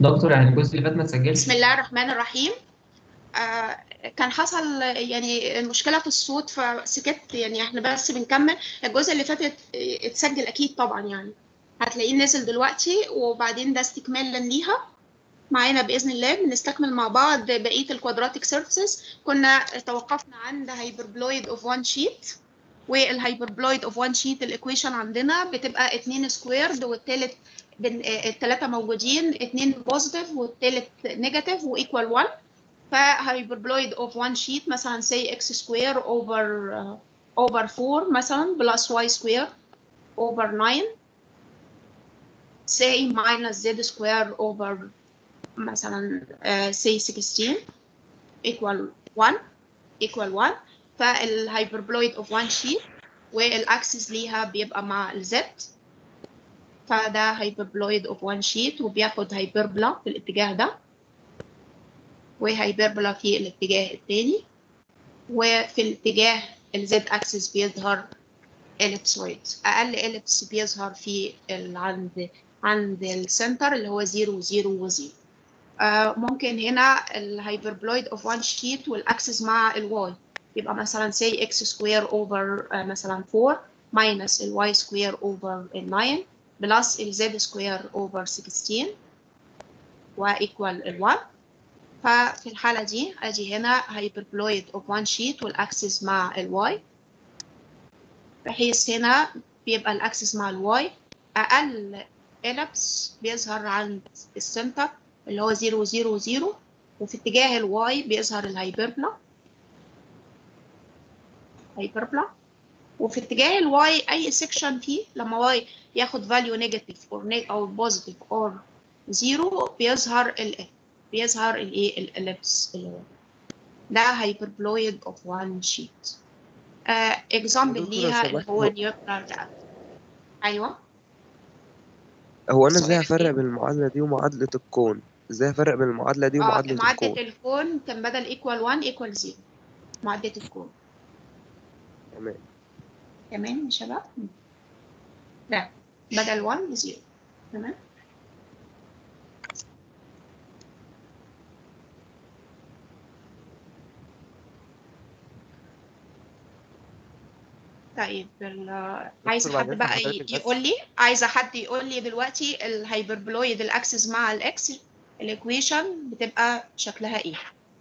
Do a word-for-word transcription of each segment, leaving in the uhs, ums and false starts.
دكتور يعني الجزء اللي فات ما اتسجلش. بسم الله الرحمن الرحيم. آه كان حصل يعني المشكلة في الصوت فسكت، يعني احنا بس بنكمل. الجزء اللي فات ات- اتسجل أكيد طبعا، يعني هتلاقيه نزل دلوقتي، وبعدين ده استكمالا ليها معانا بإذن الله. بنستكمل مع بعض بقية الكوادراتيك سيرفيسز. كنا توقفنا عند هايبربلويد اوف وان شيت، والهايبربلويد اوف وان شيت الايكويشن عندنا بتبقى اتنين سكويرد، والتالت بن... التلاتة موجودين، اتنين بوزيتيف والتالت نيجاتيف وايكوال واحد. فهايبربلويد اوف وان شيت مثلا say x سكوير اوفر اوفر أربعة مثلا بلس y سكوير اوفر تسعة say minus z سكوير اوفر مثلا uh, say ستاشر equal واحد equal واحد. فالهايبربلويد اوف وان شيت والاكسس ليها بيبقى مع الزد، فده هايبربلويد اوف وان شيت وبياخد هايبربلا في الاتجاه ده وهايبربلا في الاتجاه التاني، وفي الاتجاه الزد اكسس بيظهر اليبسويد. اقل اليبس بيظهر في ال- عند عند السنتر اللي هو صفر صفر وصفر. آه ممكن هنا الهايبربلويد اوف وان شيت والاكسس مع الواي يبقى مثلا say x سكوير اوفر uh, مثلا أربعة minus الواي سكوير اوفر تسعة بلس الزد سكوير اوفر ستاشر وايكوال الواحد. ففي الحالة دي ادي هنا هايبربلويد اوف وان شيت والاكسس مع الواي، بحيث هنا بيبقى الاكسس مع الواي اقل إليبس بيظهر عند السنتر اللي هو صفر صفر صفر، وفي اتجاه الواي بيظهر الهايبربلا هايبربلا وفي اتجاه الواي اي سيكشن فيه لما واي ياخد فاليو نيجاتيف او او بوزيتيف او زيرو بيظهر ال بيظهر الايه الاليبس اللي هو ده هايبربلويد اوف وان شيت. اكزامبل دكتور لو ليها اللي سمحت، هو هو نيوكلير رياكتور. ايوه هو انا ازاي سؤالك افرق ايه؟ بين المعادله دي ومعادله الكون؟ ازاي افرق بين المعادله دي اه ومعادله معادلة الكون؟ الكون كان بدل ايكوال واحد ايكوال صفر. معادلة الكون تمام. تمام يا شباب. لا، بدل واحد صفر. تمام. طيب عايزه دكتور بعد حد اذن بقى حضرتك يقول بس، لي عايزه حد يقول لي دلوقتي الهايبربلويد الاكسس مع الاكس الايكويشن بتبقى شكلها ايه؟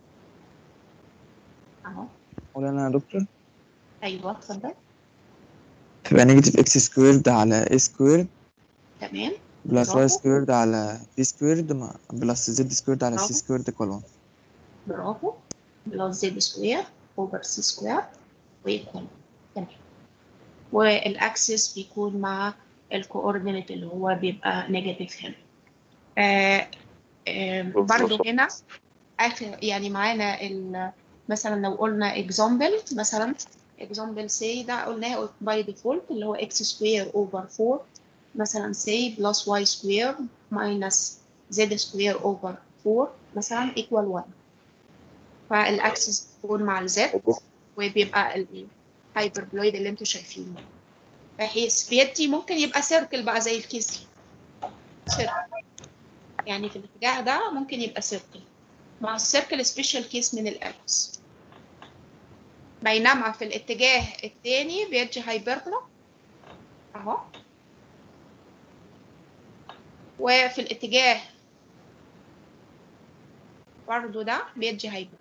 اهو. ولا انا يا دكتور ايوه اتفضل. تبقى نيجاتيف اكس سكويرد على اي سكويرد تمام. بلس واي برافو سكويرد على بي سكويرد مع بلس زد سكويرد على سي برافو سكويرد ايكوال واحد. برافو. بلس زد سكوير اوفر سي سكوير ويكوال. تمام. والاكسس بيكون مع الكوردينيت اللي هو بيبقى نيجاتيف هنا. آه آه برضو هنا اخر يعني معانا ال- مثلا لو قلنا example مثلا example say ده قلناه by default اللي هو x square over أربعة مثلا say plus y square minus z square over أربعة مثلا equal واحد. فالاكسس بيكون مع الزد وبيبقى الهايبربلويد اللي انتوا شايفينه، بحيث بيدي ممكن يبقى سيركل بقى زي الكيس سيركل، يعني في الاتجاه ده ممكن يبقى سيركل مع السيركل سبيشال كيس من الأليبس، بينما في الاتجاه الثاني بيدي هايبربلا اهو، وفي الاتجاه برضو ده بيدي هايبربلا.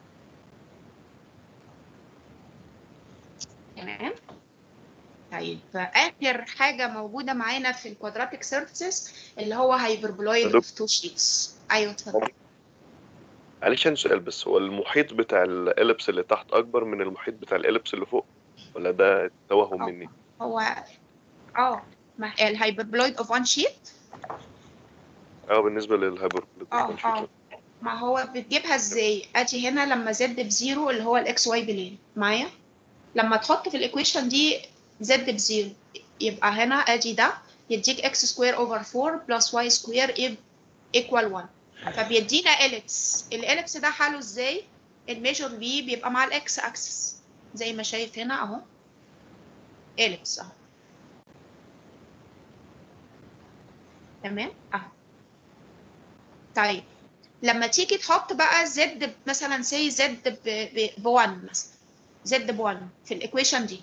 تمام. طيب آخر حاجة موجودة معانا في الكوادراتيك سيرفيسز اللي هو هايبربلويد اوف تو شيتس. ايوه اتفضل. معلش عندي سؤال بس، هو المحيط بتاع الإليبس اللي تحت أكبر من المحيط بتاع الإليبس اللي فوق، ولا ده توهم أو مني؟ هو اه الهايبربلويد اوف وان شيت. اه بالنسبة للهايبربوليك اه شيت. اه ما هو بتجيبها ازاي؟ ادي هنا لما زد بزيرو اللي هو الاكس واي بلين معايا، لما تحط في الايكويشن دي زد بزيرو يبقى هنا ادي ده يديك اكس سكوير اوفر أربعة بلس واي سكوير ايكوال واحد، فبيدينا اليبس. الاليبس ده حاله ازاي؟ الميجر بي بيبقى مع الاكس اكسس زي ما شايف هنا اهو اليبس اهو. تمام اهو. طيب لما تيجي تحط بقى زد مثلا سي زد ب واحد مثلا، زد ب واحد في الايكويشن دي،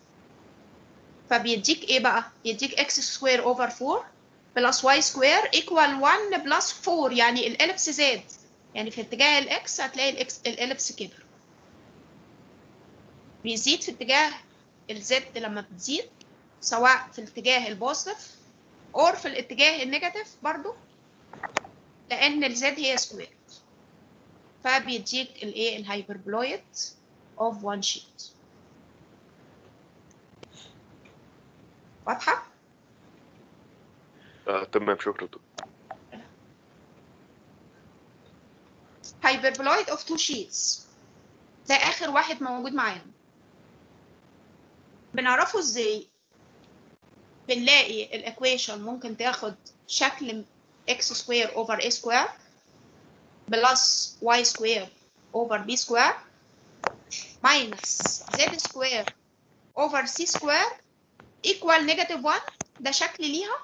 فبيديك ايه بقى؟ يديك اكس سكوير اوفر أربعة بلس واي سكوير ايكوال واحد بلس أربعة، يعني الاليبس زاد، يعني في اتجاه الاكس هتلاقي الاكس الاليبس كبر. بيزيد في اتجاه الزد لما بتزيد، سواء في الاتجاه البوزيتيف اور في الاتجاه النيجاتيف برضو، لان الزد هي سكوير، فبيديك الايه الهايبربلويد اوف وان شيت. واضحه؟ آه تمام، شكرا دكتور. هايبربلويد اوف تو شيتس ده اخر واحد موجود معانا. بنعرفه ازاي؟ بنلاقي الايكويشن ممكن تاخد شكل x سكوير over a سكوير بلس y سكوير over b سكوير minus z سكوير over c سكوير equal negative واحد. ده شكل ليها،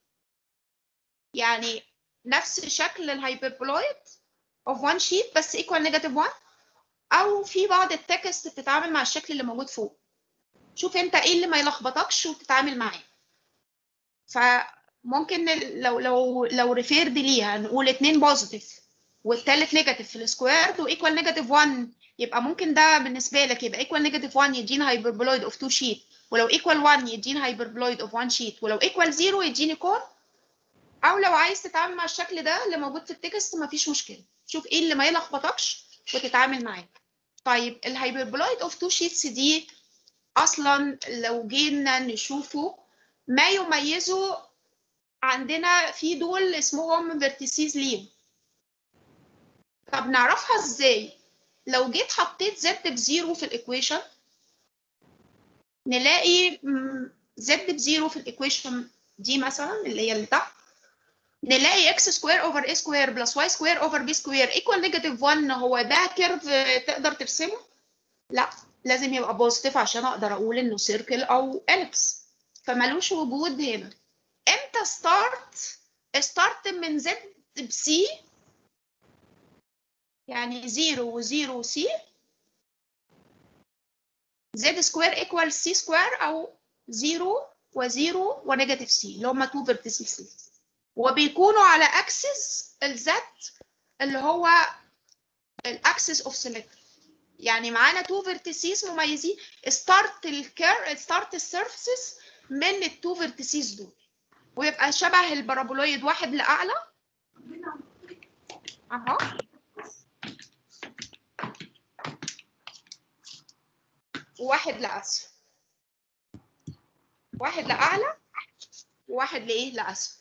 يعني نفس شكل الهايبربولويد of one sheet بس equal negative واحد. او في بعض التكست بتتعامل مع الشكل اللي موجود فوق. شوف انت ايه اللي ما يلخبطكش وتتعامل معاه. فممكن لو لو لو ريفيرد ليها نقول اتنين بوزيتيف والثالث نيجاتيف في السكوير وايكوال نيجاتيف واحد، يبقى ممكن ده بالنسبه لك يبقى ايكوال نيجاتيف واحد يدينا هايبربولويد اوف تو شيت، ولو ايكوال واحد يدينا هايبربولويد اوف واحد شيت، ولو ايكوال صفر يديني كون. او لو عايز تتعامل مع الشكل ده اللي موجود في التكست مفيش مشكله، شوف ايه اللي ما يلخبطكش وتتعامل معاه. طيب الهايبربولويد اوف تو شيتس دي اصلا لو جينا نشوفه ما يميزه، عندنا في دول اسمهم فيرتيسيز ليهم. طب نعرفها ازاي؟ لو جيت حطيت زد بزيرو في الايكويشن نلاقي زد بزيرو في الايكويشن دي مثلا اللي هي اللي تحت، نلاقي اكس سكوير اوفر اي سكوير بلس واي سكوير اوفر بي سكوير ايكوال نيجاتيف واحد. هو ده كيرف تقدر ترسمه؟ لا، لازم يبقى بوزيتيف عشان اقدر اقول انه سيركل او اليبس، فمالوش وجود هنا. امتى ستارت؟ ستارت من زد بسي، يعني صفر و0 سي، زد سكوير ايكوال سي سكوير او صفر و0 ونيجاتيف سي اللي هما تو فيرتيسز، وبيكونوا على اكسس الزد اللي هو الاكسس اوف سيمتري. يعني معانا تو فيرتيسز مميزين، ستارت الكير ستارت السيرفيسز من التو فيرتيسز دول، ويبقى شبه البارابولويد واحد لاعلى اهو، وواحد لاسفل، واحد لاعلى وواحد لايه لاسفل.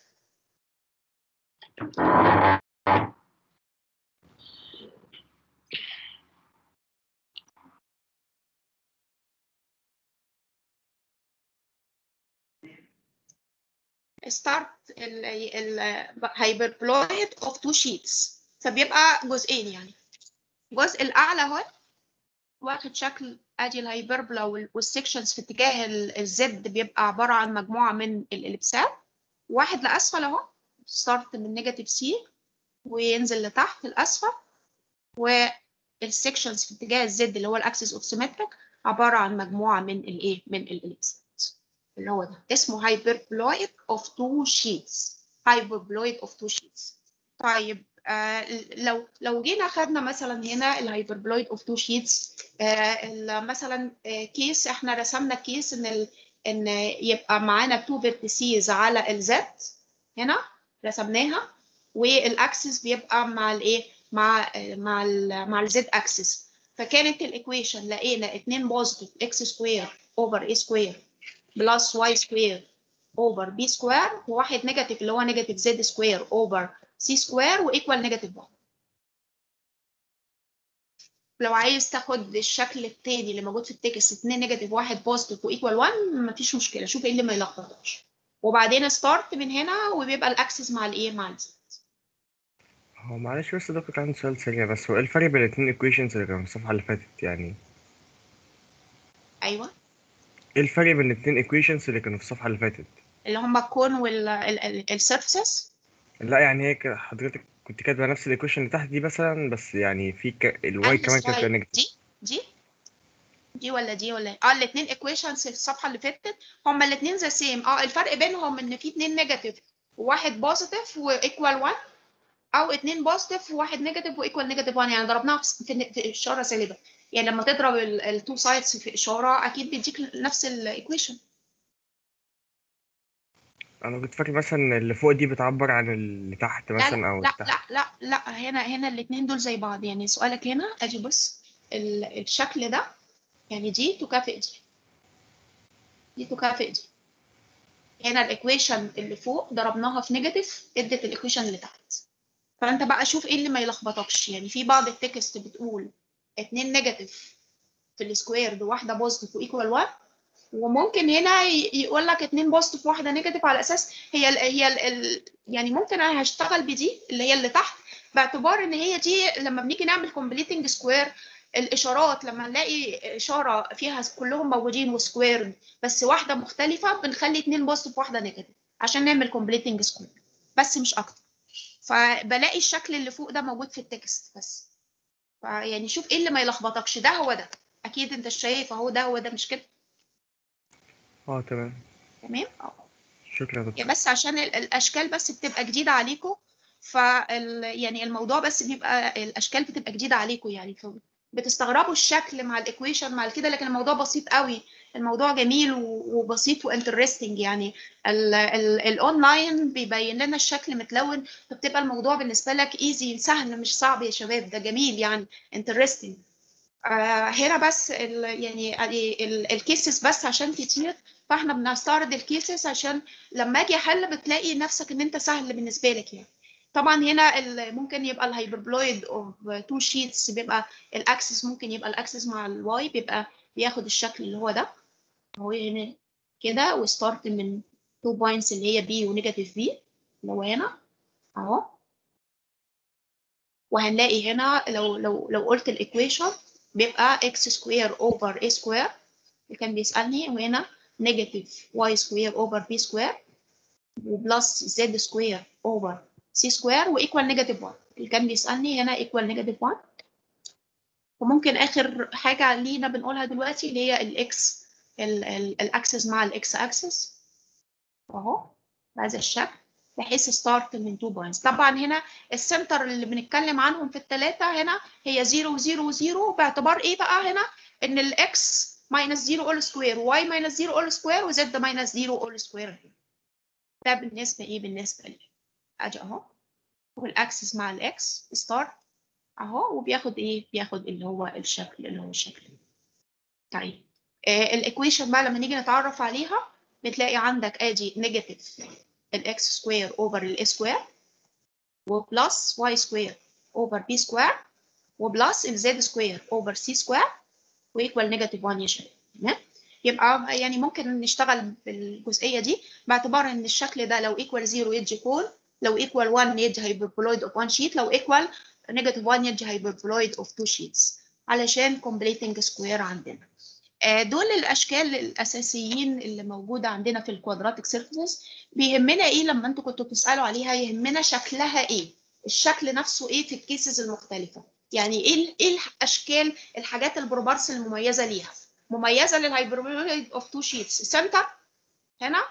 start الهايبربلويد of two sheets، فبيبقى جزئين، يعني الجزء الاعلى اهو واخد شكل ادي الهايبربلا والسكشنز في اتجاه الزد بيبقى عباره عن مجموعه من الاليبسات، واحد لاسفل اهو ستارت من نيجاتيف سي وينزل لتحت الاسفل، والسكشنز في اتجاه الزد اللي هو الاكسس اوف سيمتريك عباره عن مجموعه من الايه من الاليبسات، اللي هو ده اسمه هايبربلويد اوف تو شيتس. هايبربلويد اوف تو شيتس. طيب آه لو لو جينا خدنا مثلا هنا الهايبربلويد اوف تو شيتس، مثلا آه كيس احنا رسمنا كيس ان ال ان يبقى معانا تو فيرتيسيز على الزد هنا رسمناها، والاكسس بيبقى مع الايه مع مع ال مع الزد اكسس. فكانت الايكويشن لقينا اتنين بوزيتيف اكس سكوير اوفر اي سكوير بلس واي سكوير اوفر بي سكوير، وواحد نيجاتيف اللي هو نيجاتيف زد سكوير اوفر سي سكوير وايكوال نيجاتيف واحد. لو عايز تاخد الشكل التاني اللي موجود في التكست اتنين نيجاتيف واحد بوزيتيف وايكوال واحد مفيش مشكله، شوف ايه اللي ما يلخبطكش، وبعدين ستارت من هنا وبيبقى الاكسس مع الايه مع الزد. هو معلش بس ده كنت عندي سؤال سريع بس، هو ايه الفرق بين الاتنين ايكويشنز اللي كانوا في الصفحة اللي فاتت يعني؟ ايوه، ايه الفرق بين الاتنين ايكويشنز اللي كانوا في الصفحة اللي فاتت؟ اللي هم الكون والسيرفيسز. لا يعني هي ك- حضرتك كنت كاتبه نفس الايكويشن اللي تحت دي مثلا، بس يعني في ك... الواي انهي كمان كانت سلايد؟ نيجاتيف. دي دي دي ولا دي ولا إيه؟ اه الاثنين ايكويشنز في الصفحه اللي فاتت هما الاثنين ذا سيم. اه الفرق بينهم ان في اثنين نيجاتيف وواحد بوزيتيف وايكوال واحد، او اثنين بوزيتيف وواحد نيجاتيف وايكوال نيجاتيف واحد. يعني ضربناها في في في اشاره سالبه. يعني لما تضرب التو سايدز في اشاره اكيد بيديك نفس الايكويشن. انا كنت فاكر مثلا اللي فوق دي بتعبر عن اللي تحت لا لا مثلا، او لا اللي لا تحت. لا لا هنا هنا الاثنين دول زي بعض. يعني سؤالك هنا ادي بص ال- الشكل ده، يعني دي تكافئ دي، دي تكافئ دي. هنا الايكويشن اللي فوق ضربناها في نيجاتيف ادت الايكويشن اللي تحت. فانت بقى شوف ايه اللي ما يلخبطكش. يعني في بعض التكست بتقول اتنين نيجاتيف في السكوير بواحده بوزيتيف وايكوال واحد، وممكن هنا يقول لك اتنين بوزيتيف واحده نيجاتيف، على اساس هي ال هي ال ال يعني ممكن انا هشتغل بدي اللي هي اللي تحت، باعتبار ان هي دي لما بنيجي نعمل كومبليتنج سكوير الاشارات لما نلاقي اشاره فيها كلهم موجودين وسكوير بس واحده مختلفه بنخلي اتنين بوزيتيف واحده نيجاتيف عشان نعمل كومبليتنج سكوير، بس مش اكتر. فبلاقي الشكل اللي فوق ده موجود في التكست بس. فيعني شوف ايه اللي ما يلخبطكش، ده هو ده اكيد انت شايف اهو، ده هو ده مش كده؟ اه تمام. تمام اه. شكرا يا يا دكتور. بس عشان ال- الاشكال بس بتبقى جديده عليكم. فال يعني الموضوع بس بيبقى الاشكال بتبقى جديده عليكم، يعني ف- بتستغربوا الشكل مع الايكويشن مع كده، لكن الموضوع بسيط قوي. الموضوع جميل و- وبسيط وانترستنج. يعني ال- ال- الاونلاين بيبين لنا الشكل متلون، فبتبقى الموضوع بالنسبه لك ايزي سهل مش صعب يا شباب. ده جميل يعني انترستنج. آه هنا بس ال يعني ال- الكيسز بس عشان كتير، فاحنا بنستعرض الكيسز عشان لما اجي احل بتلاقي نفسك ان انت سهل بالنسبه لك. يعني طبعا هنا ال- ممكن يبقى الهايبربلويد اوف تو شيتس، بيبقى الاكسس ممكن يبقى الاكسس مع الواي بيبقى بياخد الشكل اللي هو ده. هو هنا كده وستارت من تو بوينتس اللي هي بي ونيجاتيف بي اللي هو هنا اهو. وهنلاقي هنا لو لو لو قلت الايكويشن بيبقى x سكوير اوفر a سكوير اللي كان بيسألني، وهنا نيجاتيف y سكوير اوفر b سكوير وبلس z سكوير اوفر c سكوير وايكوال نيجاتيف واحد اللي كان بيسألني هنا ايكوال نيجاتيف واحد. وممكن اخر حاجة لينا بنقولها دلوقتي اللي هي الاكس الاكسس مع الاكس اكسس اهو بهذا الشكل، بحيث ستارت من تو بوينتس. طبعا هنا السنتر اللي بنتكلم عنهم في الثلاثه هنا هي صفر صفر صفر، باعتبار ايه بقى هنا ان الاكس ماينس صفر اول سكوير واي ماينس صفر اول سكوير وزد ماينس صفر اول سكوير. ده بالنسبه ايه بالنسبه لي ادي اهو، والاكسس مع الاكس ستارت اهو، وبياخد ايه بياخد اللي هو الشكل اللي هو الشكل. طيب آه الايكويشن بقى لما نيجي نتعرف عليها بتلاقي عندك ادي نيجاتيف الاكس سكوير اوفر الاي سكوير وبلس واي سكوير اوفر بي سكوير وبلس الزد سكوير اوفر سي سكوير وايكوال نيجاتيف واحد يا شباب. تمام. يبقى يعني ممكن نشتغل بالجزئيه دي باعتبار ان الشكل ده لو ايكوال صفر يدي كون، لو ايكوال واحد يدي هايبربولويد اوف واحد شيت، لو ايكوال نيجاتيف واحد يدي هايبربولويد اوف تو شيتس علشان كومبليتنج سكوير عندنا. دول الاشكال الاساسيين اللي موجوده عندنا في الكوادراتيك سيرفيسز. بيهمنا ايه لما انتوا كنتوا بتسالوا عليها؟ يهمنا شكلها ايه، الشكل نفسه ايه في الكيسز المختلفه. يعني ايه ايه الاشكال الحاجات البروبارس المميزه ليها. مميزه للهايبربولويد اوف تو شيتس سنتر هنا،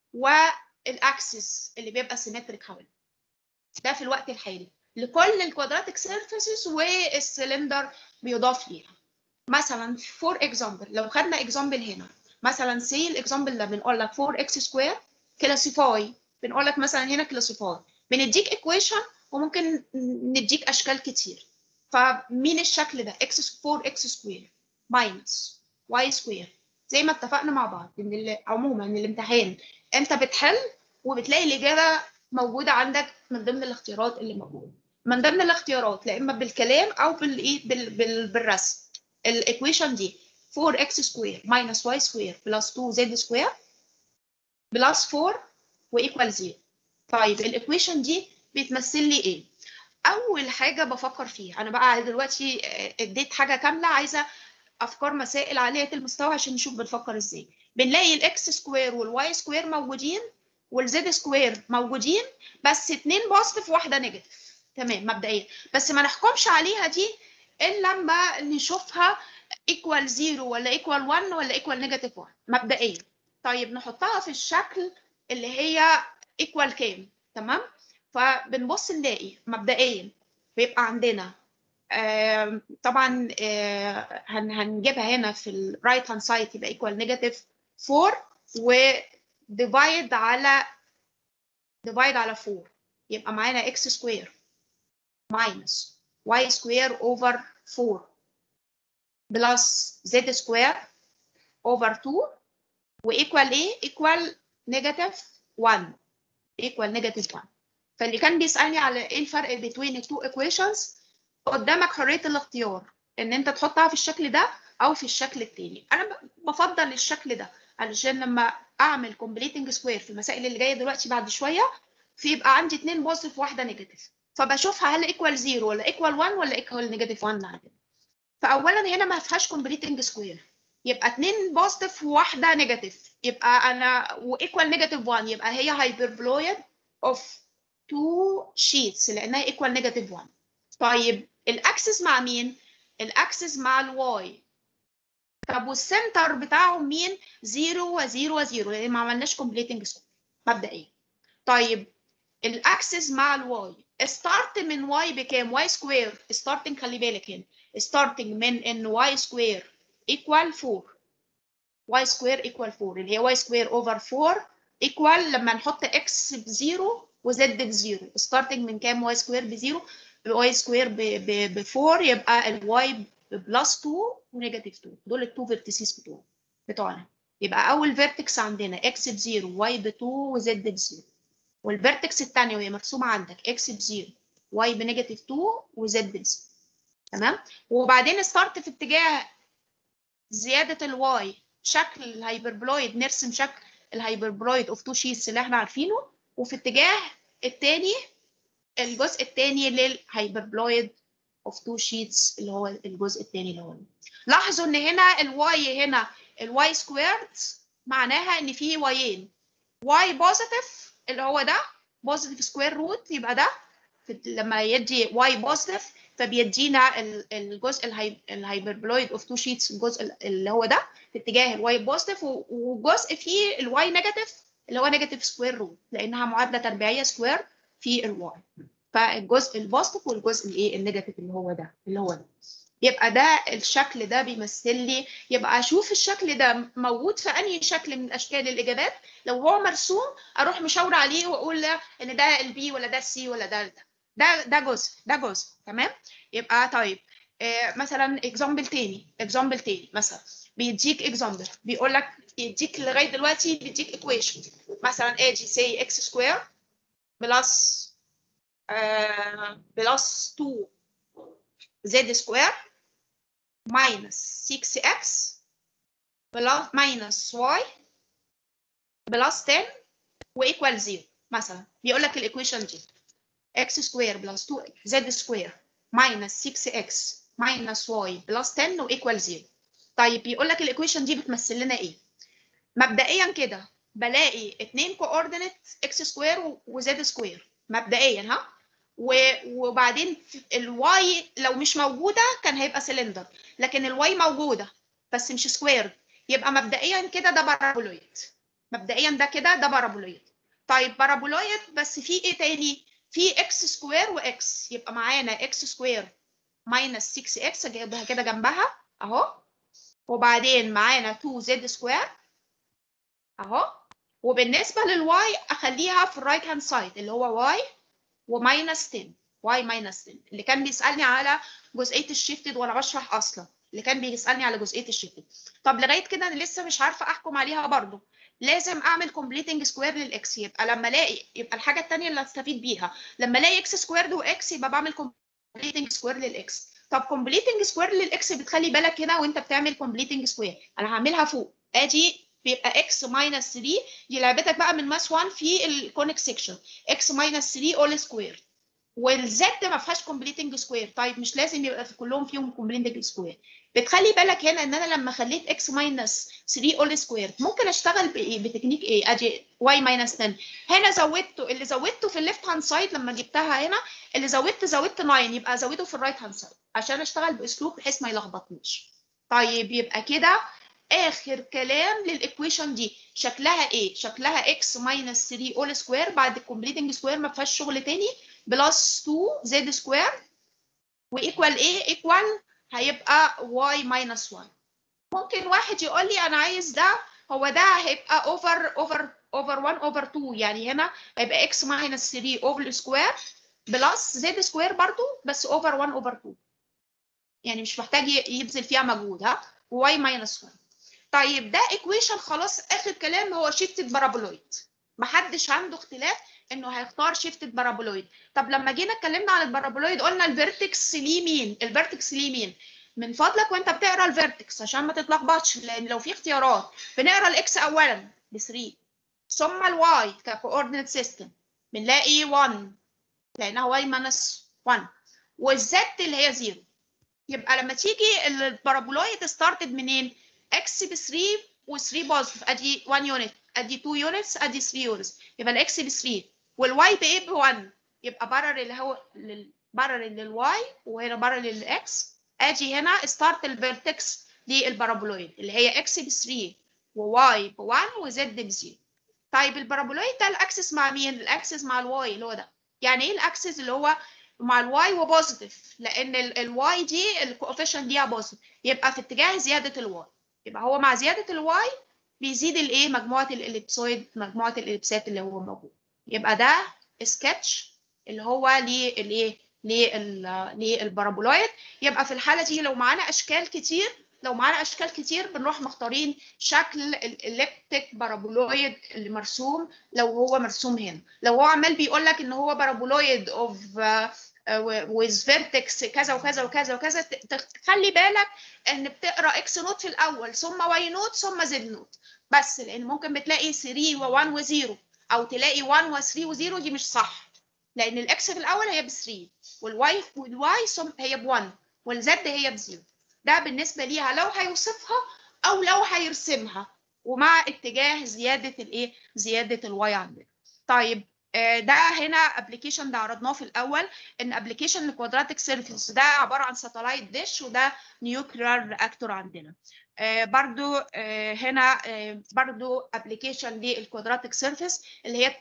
والاكسس اللي بيبقى سيمتريك حواليه. ده في الوقت الحالي لكل الكوادراتيك سيرفيسز، والسلندر بيضاف ليها. مثلا فور اكزامبل لو خدنا اكزامبل هنا مثلا سي الاكزامبل ده بنقول لك فور اكس سكوير كلاسيفاي، بنقول لك مثلا هنا كلاسيفاي بنديك ايكويشن وممكن نديك اشكال كتير. فمين الشكل ده؟ اكس فور اكس سكوير ماينس واي سكوير. زي ما اتفقنا مع بعض ان عموما الامتحان انت بتحل وبتلاقي الاجابه موجوده عندك من ضمن الاختيارات اللي موجوده. من ضمن الاختيارات لا اما بالكلام او بالايه بال... بال... بالرسم. الايكويشن دي فور اكس سكوير ماينس واي سكوير بلس تو زد سكوير بلس فور وايكوال صفر. طيب الايكويشن دي بتمثل لي ايه؟ اول حاجه بفكر فيها انا بقى دلوقتي اديت حاجه كامله، عايزه افكار مسائل عاليه المستوى عشان نشوف بنفكر ازاي. بنلاقي الاكس سكوير والواي سكوير موجودين والزد سكوير موجودين، بس اتنين بوزيتيف واحده نيجاتيف. تمام مبدئيا، بس ما نحكمش عليها دي الا لما نشوفها ايكوال زيرو ولا ايكوال واحد ولا ايكوال نيجاتيف واحد مبدئيا. طيب نحطها في الشكل اللي هي ايكوال كام، تمام؟ فبنبص نلاقي مبدئيا بيبقى عندنا آه طبعا آه هنجيبها هنا في الرايت هاند سايد يبقى ايكوال نيجاتيف أربعة وديفايد على ديفايد على أربعة يبقى معانا اكس سكوير ماينس واي سكوير اوفر أربعة بلس زد سكوير اوفر اتنين وايكوال ايه؟ ايكوال نيجاتيف واحد ايكوال نيجاتيف واحد. فاللي كان بيسالني على ايه الفرق بين التو ايكويشنز، قدامك حريه الاختيار ان انت تحطها في الشكل ده او في الشكل التاني. انا بفضل الشكل ده علشان لما اعمل كومبليتنج سكوير في المسائل اللي جايه دلوقتي بعد شويه في يبقى عندي اتنين بوزيتيف وواحده نيجاتيف، فبشوفها هل ايكوال صفر ولا ايكوال واحد ولا ايكوال نيجاتيف واحد عادي. فاولا هنا ما فيهاش كومبليتنج سكوير، يبقى اتنين بوزيتيف وواحده نيجاتيف، يبقى انا وايكوال نيجاتيف واحد يبقى هي هايبربلويد اوف تو شيتس لانها ايكوال نيجاتيف واحد. طيب الاكسس مع مين؟ الاكسس مع الواي. طب والسنتر بتاعهم مين؟ صفر وصفر وصفر لان ما عملناش كومبليتنج سكوير مبدئيا. طيب الاكسس مع الواي ستارت من واي بكام؟ واي سكوير ستارتنج، خلي بالك هنا ستارتنج من ان واي سكوير ايكوال أربعة، واي سكوير ايكوال أربعة اللي هي واي سكوير اوفر أربعة ايكوال لما نحط اكس بزيرو وزد بزيرو ستارتنج من كام؟ واي سكوير بزيرو، الواي سكوير ب أربعة يبقى الواي بلس اتنين ونيجاتيف اتنين، دول التو فيرتيسز بتوعنا بتوعنا يبقى اول فيرتكس عندنا اكس بزيرو واي ب اتنين وزد بزيرو، والفيرتكس الثانيه وهي مرسومه عندك اكس بزيرو واي بنيجاتيف اتنين وزد بزيرو، تمام؟ وبعدين ستارت في اتجاه زياده الواي شكل الهايبربلويد، نرسم شكل الهايبربلويد اوف تو شيتس اللي احنا عارفينه، وفي اتجاه الثاني الجزء الثاني للهايبربلويد اوف تو شيتس اللي هو الجزء الثاني اللي هو ده. لاحظوا ان هنا الواي هنا الواي سكويرد معناها ان في وايين، واي بوزيتيف اللي هو ده بوزيتيف سكوير روت يبقى ده لما يدي واي بوزيتيف فبيدينا الجزء الهايبربلويد اوف تو شيتس الجزء اللي هو ده في اتجاه الواي بوزيتيف، وجزء فيه الواي نيجاتيف اللي هو نيجاتيف سكوير روت لانها معادله تربيعيه سكوير في الواي. فالجزء البوزيتيف والجزء الايه النيجاتيف اللي هو ده اللي هو ده يبقى ده الشكل ده بيمثل لي. يبقى اشوف الشكل ده موجود في انهي شكل من اشكال الاجابات، لو هو مرسوم اروح مشاور عليه واقول ان ده البي ولا ده السي ولا ده ده ده جزء ده جزء تمام. يبقى طيب آه مثلا اكزامبل تاني اكزامبل تاني مثلا بيديك اكزامبل بيقول لك يديك لغايه دلوقتي بيديك ايكويشن مثلا ادي سي اكس سكوير بلس آه بلس اتنين زد سكوير minus سكس اكس بلس minus y بلس عشرة وايكوال صفر مثلا. بيقول لك الايكويشن دي x سكوير بلس اتنين زد سكوير minus سكس اكس minus y بلس عشرة وايكوال صفر. طيب بيقول لك الايكويشن دي بتمثل لنا ايه؟ مبدئيا كده بلاقي اتنين كوردينيت x سكوير وزد سكوير مبدئيا ها، وبعدين الواي لو مش موجوده كان هيبقى سلندر، لكن الواي موجوده بس مش سكوير، يبقى مبدئيا كده ده بارابولويد. مبدئيا ده كده ده بارابولويد. طيب بارابولويد بس في ايه تاني؟ في اكس سكوير واكس، يبقى معانا اكس سكوير ماينس سكس اكس جايبها كده جنبها اهو، وبعدين معانا اتنين زد سكوير اهو، وبالنسبه للواي اخليها في الرايت هاند سايد اللي هو واي وماينس عشرة، واي ماينس عشرة اللي كان بيسالني على جزئيه الشيفتد وانا بشرح اصلا، اللي كان بيسالني على جزئيه الشيفتد. طب لغايه كده انا لسه مش عارفه احكم عليها برضو، لازم اعمل كومبليتنج سكوير للاكس. يبقى لما الاقي يبقى الحاجه الثانيه اللي هستفيد بيها لما الاقي اكس سكويرد واكس يبقى بعمل كومبليتنج سكوير للاكس. طب كومبليتنج سكوير للاكس بتخلي بالك هنا وانت بتعمل كومبليتنج سكوير انا هعملها فوق ادي بيبقى اكس ماينس تلاتة، دي لعبتك بقى من ماس واحد في الكونيك سيكشن، اكس ماينس تلاتة اول سكوير والزد ما فيهاش كومبليتنج سكوير. طيب مش لازم يبقى في كلهم فيهم كومبليتنج سكوير. بتخلي بالك هنا ان انا لما خليت اكس ماينس ثلاثة اول سكوير ممكن اشتغل بايه؟ بتكنيك ايه؟ ادي واي ماينس عشرة. هنا زودته، اللي زودته في الليفت هاند سايد لما جبتها هنا، اللي زودت زودت تسعة، يبقى ازوده في الرايت هاند سايد عشان اشتغل باسلوب بحيث ما يلخبطنيش. طيب يبقى كده اخر كلام للايكويشن دي شكلها ايه؟ شكلها اكس ماينس ثلاثة اول سكوير بعد الكومبليتنج سكوير ما فيهاش شغل تاني بلس اتنين زد سكوير وايكوال ايه؟ ايكوال هيبقى واي ماينس واحد. ممكن واحد يقول لي انا عايز ده، هو ده هيبقى اوفر اوفر اوفر واحد اوفر اتنين، يعني هنا هيبقى اكس ماينس ثلاثة اوفر سكوير بلس زد سكوير برضو بس اوفر واحد اوفر اتنين، يعني مش محتاج يبذل فيها مجهود. ها، واي ماينس واحد. طيب ده ايكويشن خلاص اخر كلام هو شيفتد بارابولويد، محدش عنده اختلاف انه هيختار شيفتد بارابولويد. طب لما جينا اتكلمنا عن البارابولويد قلنا الفيرتكس ليه مين؟ الفيرتكس ليه مين؟ من فضلك وانت بتقرا الفيرتكس عشان ما تتلخبطش، لان لو في اختيارات بنقرا الاكس اولا ب ثلاثة ثم الواي ككوردينيت سيستم بنلاقي واحد لانها واي ماينس واحد والزد اللي هي صفر. يبقى لما تيجي البارابولويد ستارتد منين؟ اكس ب ثلاثة و3 بوزيتيف، ادي واحد يونت، ادي اتنين يونتس، ادي ثلاثة يونتس، يبقى الاكس ب ثلاثة والواي بايه؟ ب واحد، يبقى بارل هو بارل للواي وهنا بارل للاكس. اجي هنا ستارت الفيرتكس للبارابولويد اللي هي اكس ب ثلاثة وواي ب واحد وزد ب صفر. طيب البارابولويد ده الاكسس مع مين؟ الاكسس مع الواي اللي هو ده. يعني ايه الاكسس اللي هو مع الواي وبوزيتيف؟ لان الواي دي الكوفيشنت دي بوزيتيف، يبقى في اتجاه زياده الواي، يبقى هو مع زياده الواي بيزيد الايه؟ مجموعه الاليبسويد، مجموعه الاليبسات اللي هو موجود. يبقى ده سكتش اللي هو للايه؟ للبارابولويد. يبقى في الحاله دي لو معانا اشكال كتير، لو معانا اشكال كتير بنروح مختارين شكل الاليبتيك بارابولويد اللي مرسوم. لو هو مرسوم هنا، لو هو عمال بيقول لك ان هو بارابولويد اوف ويز فيرتكس كذا وكذا وكذا وكذا، تخلي بالك ان بتقرا اكس نوت في الاول ثم واي نوت ثم زد نوت بس، لان ممكن بتلاقي ثلاثة و1 و0 او تلاقي واحد و3 و0، دي مش صح، لان الاكس في الاول هي ب ثلاثة والواي والواي هي ب واحد والزد هي ب صفر. ده بالنسبه ليها لو هيوصفها او لو هيرسمها، ومع اتجاه زياده الايه؟ زياده الواي عندنا. طيب ده هنا ابلكيشن ده عرضناه في الاول، ان ابلكيشن لكوادراتيك سيرفيس ده عباره عن ساتلايت ديش وده نيوكلير رياكتور عندنا. آه برضو آه هنا آه برضو ابلكيشن للكوادراتيك سيرفيس اللي هي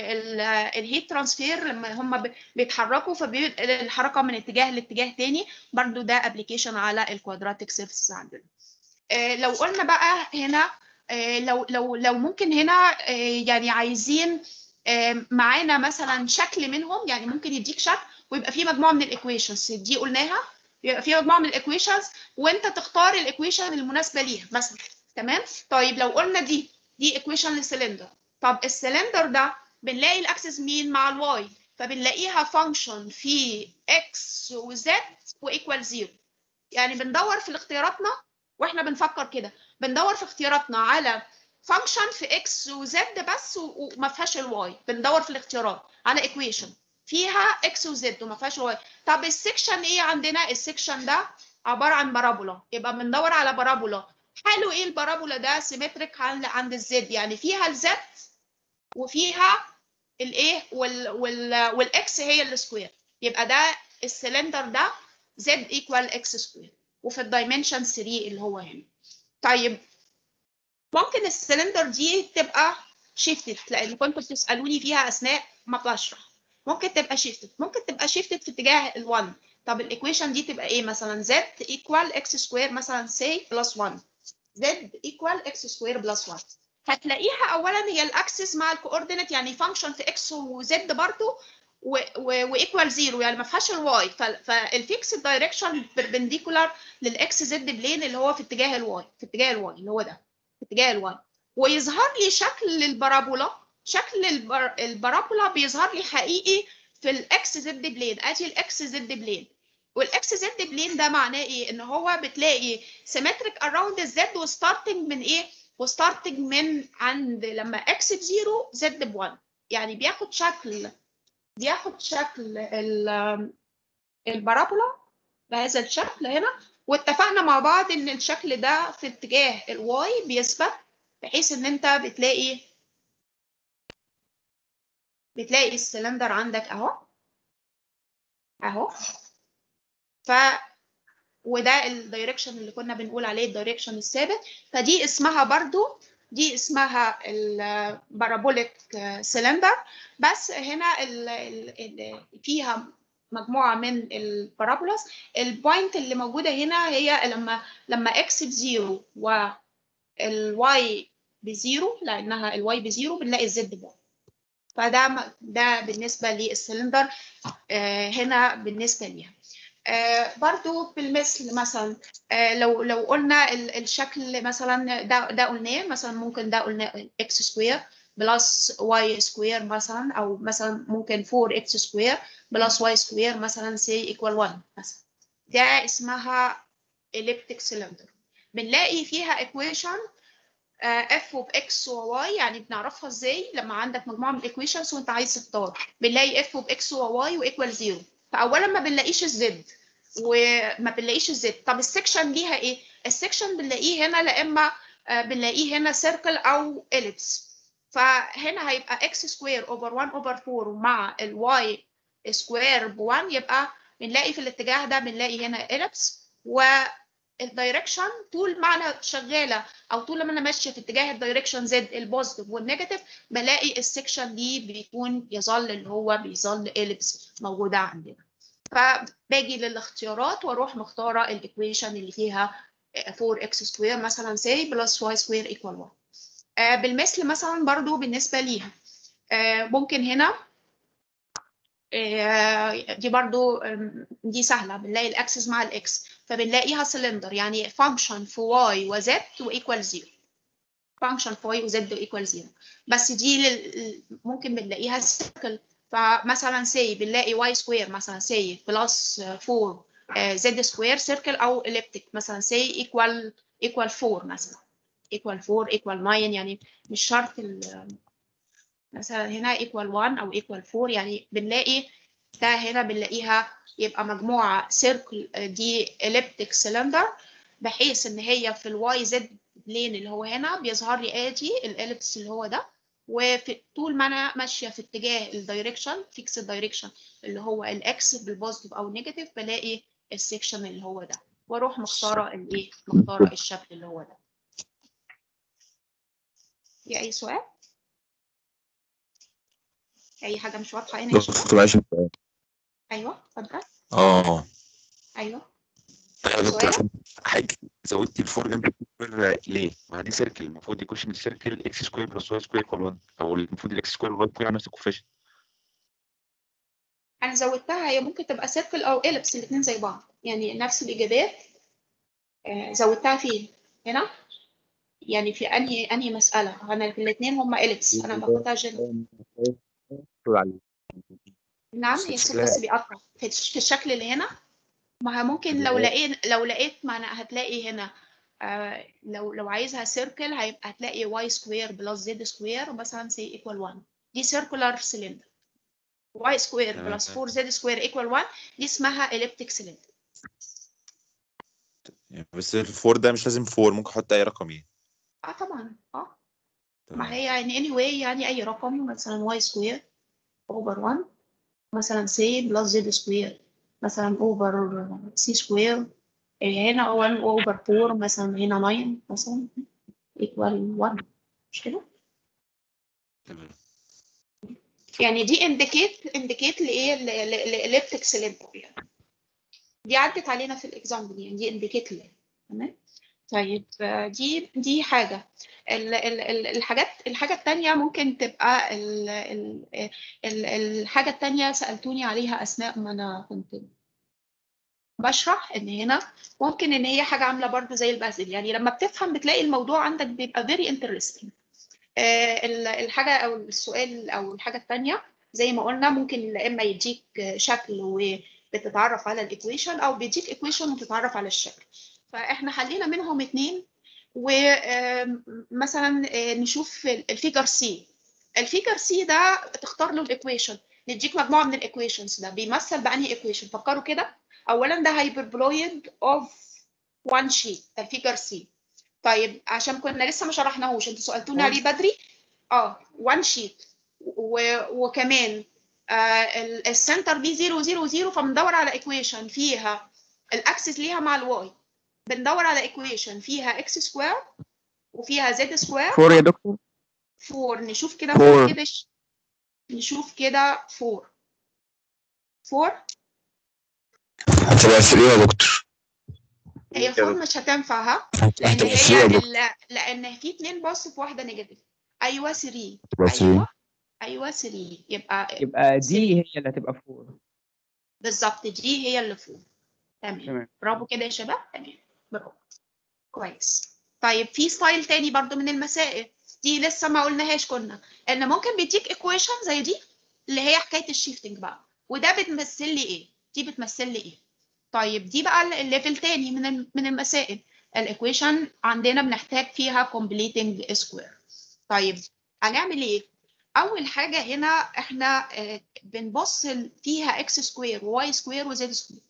الهيت ترانسفير، لما هم بيتحركوا فبيبقى الحركه من اتجاه لاتجاه تاني، برضو ده ابلكيشن على الكوادراتيك سيرفيس عندنا. آه لو قلنا بقى هنا آه لو لو لو ممكن هنا آه يعني عايزين آه معانا مثلا شكل منهم، يعني ممكن يديك شكل ويبقى فيه مجموعه من الايكويشنز دي قلناها، يبقى فيه مجموعه من الايكويشنز وانت تختار الايكويشن المناسبه ليها مثلا. تمام. طيب لو قلنا دي دي ايكويشن للسلندر، طب السلندر ده بنلاقي الاكسس مين؟ مع الواي، فبنلاقيها فانكشن في اكس وزد وايكوال زيرو. يعني بندور في اختياراتنا واحنا بنفكر كده، بندور في اختياراتنا على فانكشن في اكس وزد بس وما فيهاش الواي، بندور في الاختيارات على ايكويشن فيها اكس وزد وما فيهاش واي. طب السكشن ايه عندنا؟ السكشن ده عباره عن بارابولا، يبقى بندور على بارابولا. حلو، ايه البارابولا ده؟ سيمتريك عند الزد، يعني فيها الزد وفيها الايه وال وال والاكس هي السكوير، يبقى ده السلندر ده زد ايكوال اكس سكوير وفي الدايمنشن ثلاثة اللي هو هنا. طيب ممكن السلندر دي تبقى شيفتد، لان كنتوا بتسالوني فيها اثناء ما بشرح. ممكن تبقى شيفتد، ممكن تبقى شيفتد في اتجاه ال1. طب الايكويشن دي تبقى ايه مثلا؟ زد ايكوال اكس سكوير مثلا سي بلس واحد، زد ايكوال اكس سكوير بلس واحد. هتلاقيها اولا هي الاكسس مع الكوردينيت، يعني فانكشن في اكس وزد برضو وايكوال زيرو، يعني ما فيهاش الواي، فالفيكس دايركشن بيربنديكولار للاكس زد بلين اللي هو في اتجاه الواي، في اتجاه الواي اللي هو ده في اتجاه الواي. ويظهر لي شكل البارابولا، شكل البر... البارابولا بيظهر لي حقيقي في الاكس زد بلين. ادي الاكس زد بلين، والاكس زد بلين ده معناه ايه؟ ان هو بتلاقي سيمتريك اراوند الزد وستارتنج من ايه؟ وستارتنج من عند لما اكس بزيرو زد بواحد، يعني بياخد شكل بياخد شكل ال- البارابولا بهذا الشكل هنا، واتفقنا مع بعض ان الشكل ده في اتجاه الواي بيثبت، بحيث ان انت بتلاقي بتلاقي السلندر عندك اهو اهو. ف وده الدايركشن اللي كنا بنقول عليه الدايركشن الثابت. فدي اسمها برضو دي اسمها البارابوليك سلندر. بس هنا ال ال فيها مجموعه من البارابولاس. البوينت اللي موجوده هنا هي لما لما اكس بزيرو والواي بزيرو، لانها الواي بزيرو بنلاقي الزد بواحد. فده ده بالنسبه للسلندر آه هنا بالنسبه ليها. آه برضو بالمثل مثلا آه لو لو قلنا الشكل مثلا ده ده قلناه مثلا، ممكن ده قلنا اكس سكوير بلس واي سكوير مثلا، او مثلا ممكن فور اكس سكوير بلس واي سكوير مثلا سي ايكوال واحد مثلا. ده اسمها elliptic cylinder. بنلاقي فيها equation اف اوف اكس وواي. يعني بنعرفها ازاي؟ لما عندك مجموعه من الايكويشنز وانت عايز تختار، بنلاقي اف اوف اكس وواي وايكوال زيرو. فاولا ما بنلاقيش الزد وما بنلاقيش الزد. طب السكشن ليها ايه؟ السكشن بنلاقيه هنا، لا اما بنلاقيه هنا سيركل او اليبس. فهنا هيبقى اكس سكوير اوفر واحد اوفر أربعة مع الواي سكوير ب واحد، يبقى بنلاقي في الاتجاه ده بنلاقي هنا اليبس. و الدايركشن طول ما انا شغاله او طول ما انا ماشيه في اتجاه الدايركشن زد البوزيتيف والنيجاتيف، بلاقي السكشن دي بيكون يظل اللي هو بيظل اليبس موجوده عندنا. فباجي للاختيارات واروح مختاره الايكويشن اللي فيها فور اكس سكوير مثلا سي بلس واي سكوير ايكوال واحد. آه بالمثل مثلا برضو بالنسبه ليها آه ممكن هنا دي برضو دي سهله، بنلاقي الاكسس مع الاكس فبنلاقيها سلندر، يعني فانكشن في واي وزد وايكوال زيرو. فانكشن في واي وزد وايكوال زيرو. بس دي ممكن بنلاقيها سيركل. فمثلا سي بنلاقي واي سكوير مثلا سي بلس أربعة زد سكوير سيركل، او اليبتيك مثلا سي ايكوال ايكوال أربعة مثلا ايكوال أربعة ايكوال تسعة. يعني مش شرط مثلا هنا ايكوال واحد او ايكوال أربعة. يعني بنلاقي ده هنا بنلاقيها يبقى مجموعه سيركل دي elliptic cylinder، بحيث ان هي في الواي زد بلين اللي هو هنا بيظهر لي ادي الاليبس اللي هو ده. وفي طول ما انا ماشيه في اتجاه الدايركشن فيكس الدايركشن اللي هو الاكس بالبوزيتيف او نيجاتيف، بلاقي السكشن اللي هو ده، واروح مختاره الايه مختاره الشكل اللي هو ده. في اي سؤال؟ اي حاجه مش واضحه هنا يا شباب؟ دكتور عايش سؤال. ايوه اتفضل. اه ايوه يا دكتور، سؤالك. عشان حاجه زودتي الفور جنب السكوير ليه؟ ما دي سيركل، المفروض يكون السيركل اكس سكوير بلس واي سكوير ايكوال واحد، او المفروض الاكس سكوير والواي يكون على نفس الكوفيشن. انا زودتها، هي ممكن تبقى سيركل او اليبس الاثنين زي بعض، يعني نفس الاجابات. آه زودتها فين؟ هنا يعني في انهي انهي مساله؟ انا في الاثنين هم اليبس، انا باخدها جنرال. نعم هي الصوت بس بيقطع في الشكل اللي هنا. ما ممكن لو لقيت لو لقيت ما انا هتلاقي هنا آه لو لو عايزها سيركل هيبقى هتلاقي واي سكوير بلس زد سكوير مثلا سي ايكوال واحد. دي سيركولار سيلندر. واي سكوير بلس أربعة زد سكوير ايكوال واحد، دي اسمها elliptic cylinder. بس الفور ده مش لازم فور، ممكن احط اي رقم ايه؟ اه طبعا اه. ما تمام. هي يعني anyway يعني اي رقم مثلا واي سكوير اوفر واحد مثلا سي بلس زد سكوير مثلا اوفر سي سكوير، هنا واحد اوفر أربعة مثلا هنا تسعة مثلا ايكوال واحد. مش كده؟ تمام. يعني دي انديكيت انديكيت لايه؟ لاليبتيك سيلندر يعني. دي عدت علينا في الاكزامبل، يعني دي انديكيت ليه. تمام. طيب دي دي حاجة. ال- ال- ال- الحاجات الحاجة التانية ممكن تبقى ال ال ال الحاجة التانية سألتوني عليها أثناء ما أنا كنت بشرح إن هنا ممكن إن هي حاجة عاملة برضو زي البازل. يعني لما بتفهم بتلاقي الموضوع عندك بيبقى very interesting. آه، ال- الحاجة أو السؤال أو الحاجة التانية زي ما قلنا ممكن يا إما يديك شكل وبتتعرف على الإيكويشن، أو بيديك إيكويشن وتتعرف على الشكل. فإحنا حلينا منهم اتنين. ومثلا نشوف الفيجر سي. الفيجر سي ده تختار له الإيكويشن، نديك مجموعه من الايكويشنز. ده بيمثل بانهي ايكويشن؟ فكروا كده. اولا ده هايبربولويد اوف وان شيت، ده الفيجر سي. طيب عشان كنا لسه ما شرحناهوش، انتوا سالتوني عليه بدري. اه وان شيت، وكمان آه السنتر بي صفر صفر صفر، فبندور على ايكويشن فيها الاكسس ليها مع الواي، بندور على ايكويشن فيها اكس سكوير وفيها زد سكوير. فور يا دكتور. فور. نشوف كده فور. فوق كده ش- نشوف كده فور. فور هتبقى ثلاثة يا دكتور. هي فور مش هتنفع، ها؟ لان هتبقى هي ثلاثة يا دكتور. ال- لان في اتنين بوزيتيف واحده نيجاتيف. ايوه ثلاثة. هتبقى ثلاثة. ايوه ايوه ثلاثة. يبقى يبقى دي ثلاثة. هي اللي هتبقى فور. بالظبط، دي هي اللي فوق. تمام. تمام. برافو كده يا شباب. تمام برافو. كويس. طيب في ستايل تاني برضو من المسائل دي لسه ما قلناهاش، كنا ان ممكن بيديك ايكويشن زي دي اللي هي حكايه الشيفتنج بقى، وده بتمثل لي ايه؟ دي بتمثل لي ايه؟ طيب دي بقى الليفل تاني من ال- من المسائل. الايكويشن عندنا بنحتاج فيها completing سكوير. طيب هنعمل ايه؟ اول حاجه هنا احنا آه، بنبص فيها اكس سكوير وواي سكوير وزد سكوير.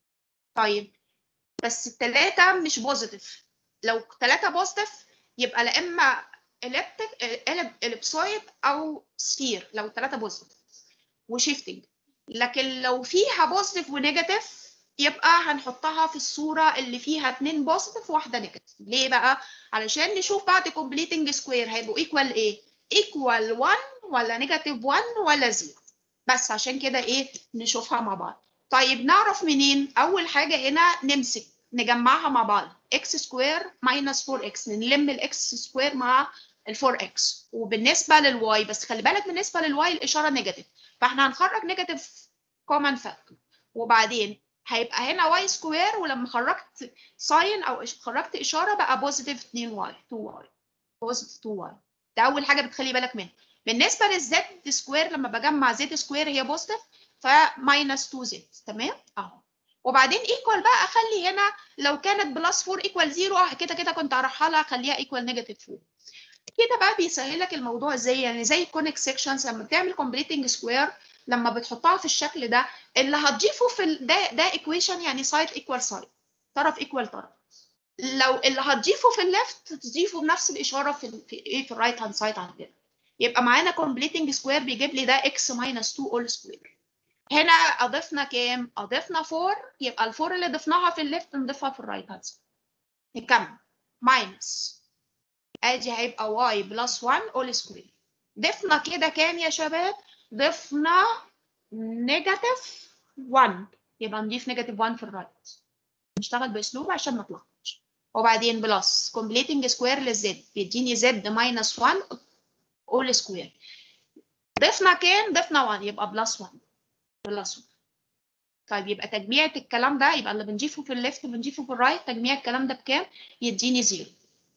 طيب بس الثلاثه مش بوزيتيف. لو ثلاثه بوزيتيف يبقى لا اما اليبتيك اليبسويد او سفير، لو ثلاثه بوزيتيف وشيفتنج. لكن لو فيها بوزيتيف ونيجاتيف يبقى هنحطها في الصوره اللي فيها اتنين بوزيتيف وواحده نيجاتيف. ليه بقى؟ علشان نشوف بعد كومبليتنج سكوير هيبقوا ايكوال ايه؟ ايكوال واحد ولا نيجاتيف واحد ولا صفر. بس عشان كده ايه نشوفها مع بعض. طيب نعرف منين؟ اول حاجه هنا نمسك نجمعها مع بعض. اكس سكوير ماينس فور اكس، نلم الاكس سكوير مع الفور اكس. وبالنسبه للواي بس خلي بالك بالنسبه للواي الاشاره نيجاتيف، فاحنا هنخرج نيجاتيف كومن فاكتور. وبعدين هيبقى هنا واي سكوير، ولما خرجت ساين او خرجت اشاره بقى بوزيتيف اتنين واي اتنين واي بوزيتيف اتنين واي. ده اول حاجه بتخلي بالك منها. بالنسبه للزد سكوير لما بجمع زد سكوير هي بوزيتيف فماينس اتنين زد. تمام اهو. وبعدين ايكوال بقى اخلي هنا لو كانت بلس اربعة ايكوال صفر كده كده كنت هروح لها اخليها ايكوال نيجاتيف اربعة. كده بقى بيسهل لك الموضوع ازاي؟ يعني زي الكونيك سيكشنز لما بتعمل كومبليتنج سكوير لما بتحطها في الشكل ده اللي هتضيفه في ال... ده ده ايكويشن يعني سايد ايكوال سايد، طرف ايكوال طرف. لو اللي هتضيفه في الليفت تضيفه بنفس الاشاره في ال... في ايه في الرايت هاند سايد عندنا. يبقى معانا كومبليتنج سكوير بيجيب لي ده اكس ماينس اتنين اول سكوير. هنا اضفنا كام؟ اضفنا اربعة، يبقى الفور اللي ضفناها في الليفت نضيفها في الرايت هاند سايد. نكمل. ماينس ادي هيبقى واي بلس واحد اول سكوير. ضفنا كده كام يا شباب؟ ضفنا نيجاتيف واحد، يبقى نضيف نيجاتيف واحد في الرايت. نشتغل باسلوب عشان ما نتلخبطش. وبعدين بلس كومبليتنج سكوير للزد بيديني زد ماينس واحد اول سكوير. ضفنا كام؟ ضفنا واحد يبقى بلس واحد بلس واحد. طيب يبقى تجميع الكلام ده يبقى اللي بنضيفه في الليفت بنضيفه في الرايت، تجميع الكلام ده بكام؟ يديني زيرو.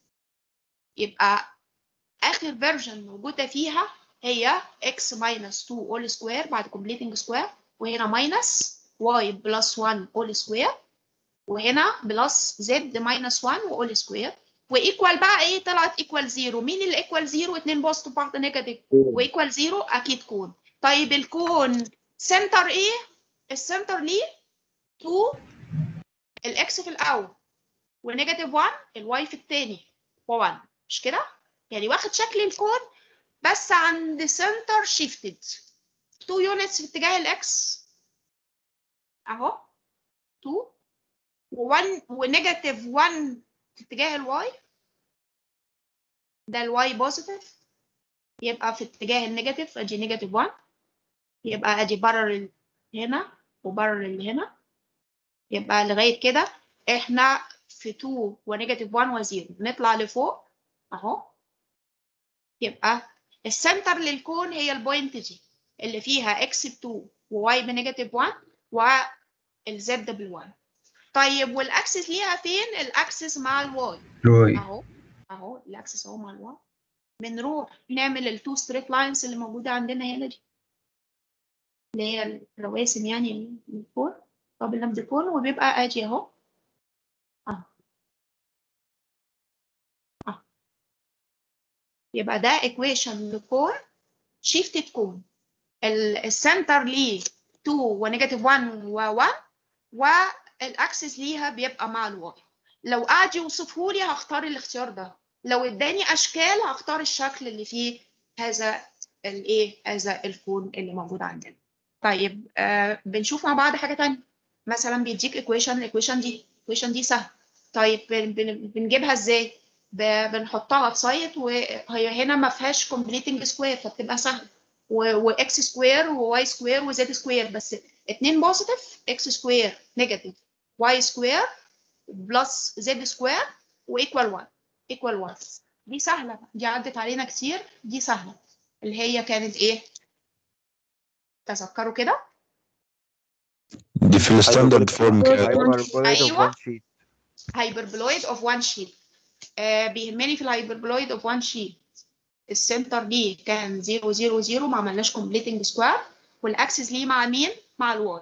يبقى اخر فيرجن موجوده فيها هي x minus اتنين all square بعد completing square، وهنا minus y plus واحد all square، وهنا بلس z minus واحد و all square. وايكوال بقى ايه؟ طلعت ايكوال زيرو. مين اللي ايكوال زيرو؟ اتنين بوزيتيف واحده نيجاتيف. وايكوال زيرو اكيد كون. طيب الكون سنتر ايه؟ السنتر ليه اتنين، الاكس في الاول ونيجاتيف واحد، الواي في الثاني و1، مش كده؟ يعني واخد شكل الكون بس عند سنتر شيفتد اتنين يونتس في اتجاه الاكس اهو اتنين، و1 ونيجاتيف واحد في اتجاه الواي. ده الواي بوزيتيف يبقى في اتجاه النيجاتيف، ادي نيجاتيف واحد، يبقى ادي برر هنا وبرر اللي هنا. يبقى لغايه كده احنا في اتنين ونيجاتيف واحد وزيرو. نطلع لفوق اهو. يبقى السنتر للكون هي البوينت دي اللي فيها اكس ب اتنين وواي بنيجاتيف واحد والزد بالواحد. طيب والاكسس ليها فين؟ الاكسس مع الواي اهو اهو. الاكسس اهو مع الواي. بنروح نعمل التو ستريت لاينز اللي موجوده عندنا هنا دي اللي هي الرواسم يعني الكون. طب اللمد الكون وبيبقى ادي اهو اهو اهو. يبقى ده ايكويشن لكون شيفتد كون. السنتر ليه اتنين ونيجاتيف واحد و1 والاكسس ليها بيبقى مع الواي. لو قعد يوصفه لي هختار الاختيار ده، لو اداني اشكال هختار الشكل اللي فيه هذا الايه هذا الكون اللي موجود عندنا. طيب آه بنشوف مع بعض حاجه ثانيه، مثلا بيديك ايكويشن، الايكويشن دي الايكويشن دي سهل. طيب بن بن بنجيبها ازاي؟ بنحطها في سايت وهي هنا ما فيهاش كومبليتنج سكوير فبتبقى سهله، واكس سكوير وواي سكوير وزد سكوير، بس اتنين بوزيتيف اكس سكوير نيجاتيف واي سكوير بلس زد سكوير وايكوال واحد ايكوال واحد. دي سهله، دي عدت علينا كتير، دي سهله اللي هي كانت ايه؟ تذكروا كده؟ دي في الستاندرد فورم كده. هايبربولويد اوف ايوه وان شيت. هايبربلويد اوف وان شيت. آه بيهمني في الهايبربلويد اوف وان شيت السنتر ليه كان صفر صفر صفر ما عملناش كومبليتنج سكوير، والاكسس ليه مع مين؟ مع الواي،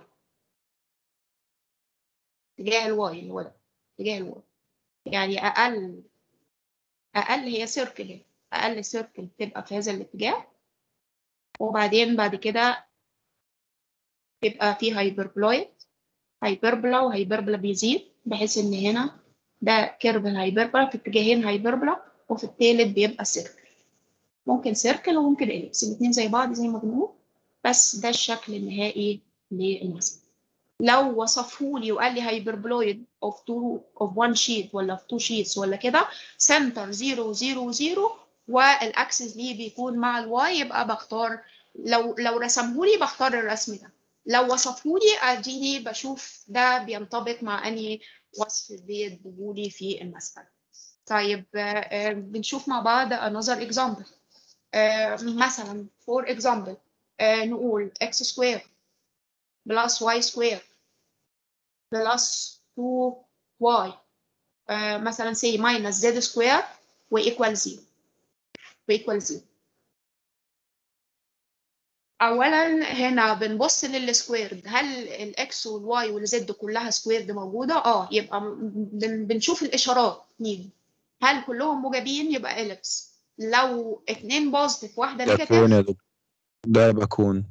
اتجاه الواي اللي هو ده اتجاه الواي. يعني اقل اقل هي سيركل هنا، اقل سيركل تبقى في هذا الاتجاه، وبعدين بعد كده يبقى في هايبربلويد، هايبربلا وهايبربلا بيزيد بحيث ان هنا ده كيرف الهايبربلا في اتجاهين هايبربلا، وفي التالت بيبقى سيركل. ممكن سيركل وممكن اليبس، الاثنين زي بعض زي ما بنقول، بس ده الشكل النهائي للمثل. لو وصفه لي وقال لي هايبربلويد اوف تو اوف وان شيت ولا في تو شيتس ولا كده، سنتر صفر صفر صفر والاكسس ليه بيكون مع الواي، يبقى بختار، لو لو رسمه لي بختار الرسم ده، لو وصفه لي اديني بشوف ده بينطبق مع انهي وصف بيديه لي في المسألة. طيب آه، بنشوف مع بعض another example. آه، مثلا for example آه، نقول x square plus y square plus تو واي آه، مثلا say minus z square و equal zero و equal zero. اولا هنا بنبص للسكويرد، هل الاكس والواي والزد كلها سكويرد موجوده؟ اه، يبقى بن- بنشوف الاشارات نيجي، هل كلهم موجبين؟ يبقى اليبس. لو اتنين بوزيتيف واحده ده كون يا نيجاتيف دكتور، ده يبقى كون.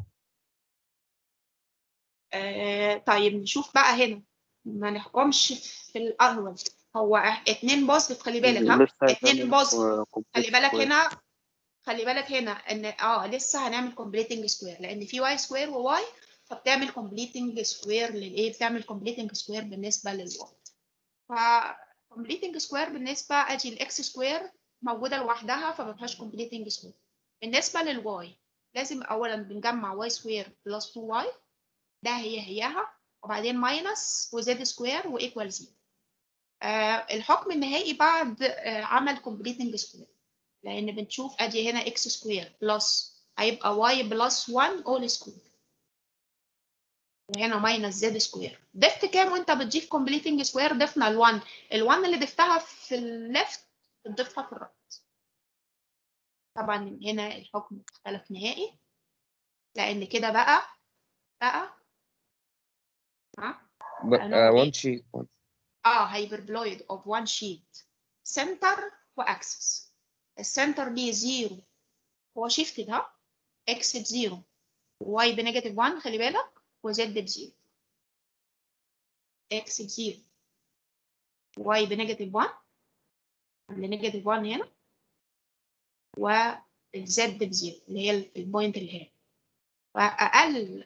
آه طيب نشوف بقى هنا، ما نحكمش في الاول. هو اتنين بوزيتيف، خلي بالك ها، لسه اتنين هيتعمل بوزيتيف، كومبليت خلي بالك سكوير. هنا، خلي بالك هنا ان اه لسه هنعمل كومبليتنج سكوير لان في واي سكوير وواي، فبتعمل كومبليتنج سكوير للايه؟ بتعمل كومبليتنج سكوير بالنسبه للواي. ف كومبليتنج سكوير بالنسبه ادي الاكس سكوير موجوده لوحدها فما فيهاش كومبليتنج سكوير. بالنسبه للواي لازم اولا بنجمع واي سكوير بلس تو واي، ده هي هياها، وبعدين ماينس وزد سكوير وايكوال زيرو. آه الحكم النهائي بعد آه عمل كومبليتنج سكوير، لان بنشوف ادي هنا اكس سكوير بلس هيبقى واي بلس واحد اول سكوير، وهنا ماينس زد سكوير. ضفت كام وانت بتضيف كومبليتنج سكوير؟ ضفنا ال1، ال1 اللي ضفتها في الليفت بتضيفها في الرايت. طبعا من هنا الحكم اختلف نهائي، لان كده بقى بقى ها بقى نوع وان ايه؟ شيت. اه هايبربلويد اوف وان شيت، سنتر واكسس. السنتر ليه زيرو، هو شيفتد ها، اكس بزيرو واي بنيجاتيف واحد خلي بالك، وزد بزيرو، اكس بزيرو واي بنيجاتيف واحد، عند نيجاتيف واحد هنا، والزد بزيرو اللي هي البوينت اللي هنا. فاقل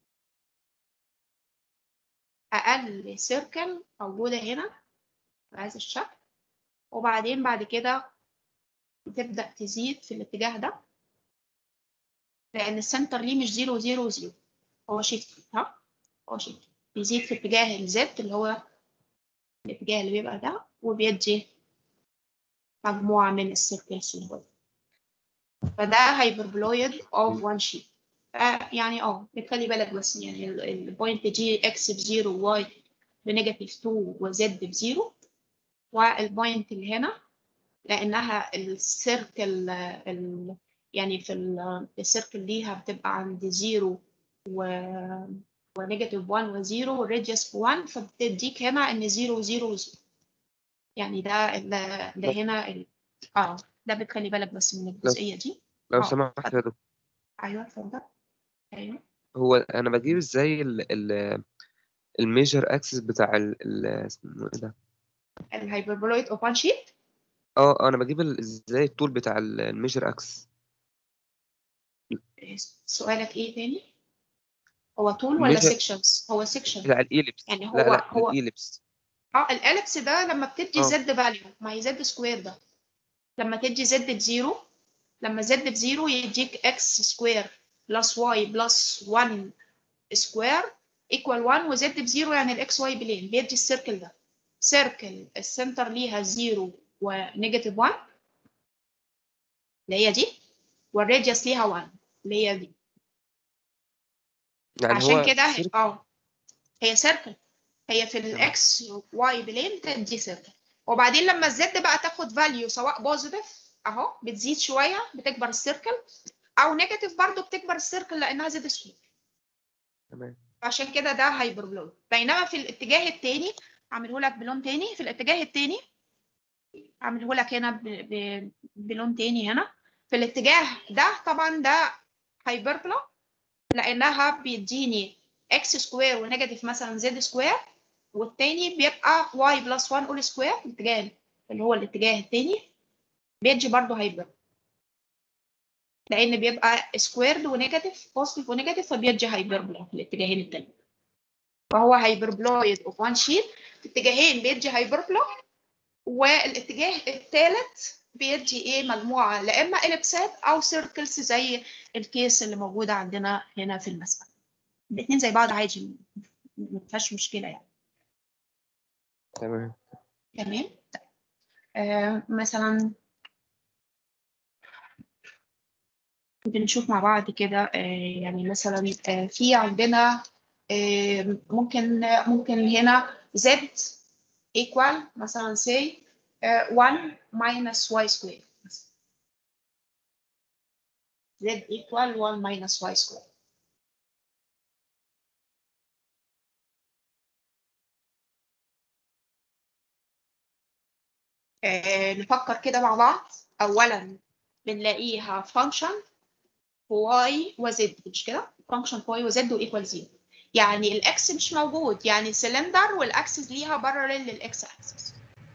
اقل سيركل موجوده هنا بهذا الشكل، وبعدين بعد كده بتبدا تزيد في الاتجاه ده، لان السنتر ليه مش زيرو زيرو زيرو، هو شيفت ها، هو شيفت بيزيد في اتجاه الزد اللي هو الاتجاه اللي بيبقى ده، وبيدي مجموعه من السيركلز اللي، فده هايبربلويد اوف وان شيت. يعني اه خلي بالك بس، يعني البوينت دي اكس بزيرو واي بنيجاتيف اتنين وزد بزيرو، والبوينت اللي هنا لانها السيركل ال يعني في السيركل ليها بتبقى عند زيرو و ونيجاتيف واحد وزيرو والراديوس واحد، فبتديك هنا ان زيرو زيرو زيرو، يعني ده ده, ده هنا ال... اه ده بتخلي بالك بس من لو الجزئيه دي. لو اه سمحت يا دكتور، ايوه اتفضل. ايوه هو انا بجيب ازاي ال ال الميجر اكسس بتاع ال ال اسمه ايه ده؟ الهايبربولويد اوبن شيت. اه انا بجيب ال- ازاي الطول بتاع الميجر اكسس. سؤالك ايه تاني؟ هو طول ولا الميجر سيكشنز؟ هو سيكشن. بتاع الايليبس، يعني لا هو لا هو الايليبس. اه الاليبس ده لما بتدي اه زد فاليو، ما هي زد سكوير ده لما تدي زد بزيرو، لما زد بزيرو يديك اكس سكوير بلس واي بلس واحد سكوير ايكوال واحد، وزد بزيرو يعني الاكس واي بلين بيدي السيركل ده. سيركل السنتر ليها زيرو ونيجاتيف واحد اللي هي دي، والراديوس ليها واحد اللي هي دي. يعني عشان هو كده هي- سيرك. اه هي سيركل، هي في تمام الاكس واي بلين تدي سيركل. وبعدين لما الزد بقى تاخد فاليو سواء بوزيتيف اهو بتزيد شويه بتكبر السيركل، او نيجاتيف برضو بتكبر السيركل لانها زد سكوير. تمام. عشان كده ده هايبربولويد. بينما في الاتجاه التاني اعمله لك بلون تاني، في الاتجاه التاني اعمله لك هنا ب... ب... بلون تاني هنا. في الاتجاه ده طبعا ده هايبربولا، لانها بيديني اكس سكوير ونيجاتيف مثلا زد سكوير، والتاني بيبقى واي بلس واحد اول سكوير. الاتجاه اللي هو الاتجاه التاني بيجي برضه هايبر، لان بيبقى سكويرد ونيجاتيف بوزيتيف ونيجاتيف، فبيجي هايبربولا في الاتجاهين التانيين. فهو هايبربلويد اوف وان شيت في اتجاهين بيدي هايبربولا، والاتجاه الثالث بيدي ايه مجموعه لا اما اليبسات او سيركلز زي الكيس اللي موجوده عندنا هنا في المسألة. الاثنين زي بعض عادي، ما فيهاش مشكله يعني. تمام. تمام. آه مثلا بنشوف مع بعض كده، آه يعني مثلا آه في عندنا آه ممكن ممكن هنا z equal مثلا say آه واحد minus y square. z equal واحد minus y square. آه نفكر كده مع بعض. اولا بنلاقيها function y وz، مش كده؟ function y وz وايكوال زيرو، يعني الاكس مش موجود، يعني سلندر والاكسس ليها بارلل للاكس اكسس.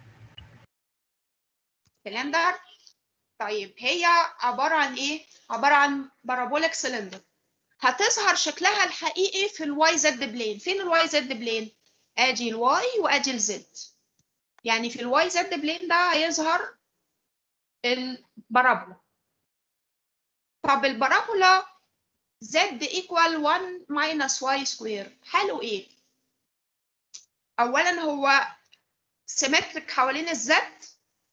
سلندر. طيب هي عباره عن ايه؟ عباره عن بارابوليك سلندر. هتظهر شكلها الحقيقي في الواي زد بلين. فين الواي زد بلين؟ ادي الواي وادي الزد. يعني في الواي زد بلين ده هيظهر البارابولا. طب البارابولا z equal واحد minus y square حاله ايه؟ اولا هو سيمتريك حوالين الزد،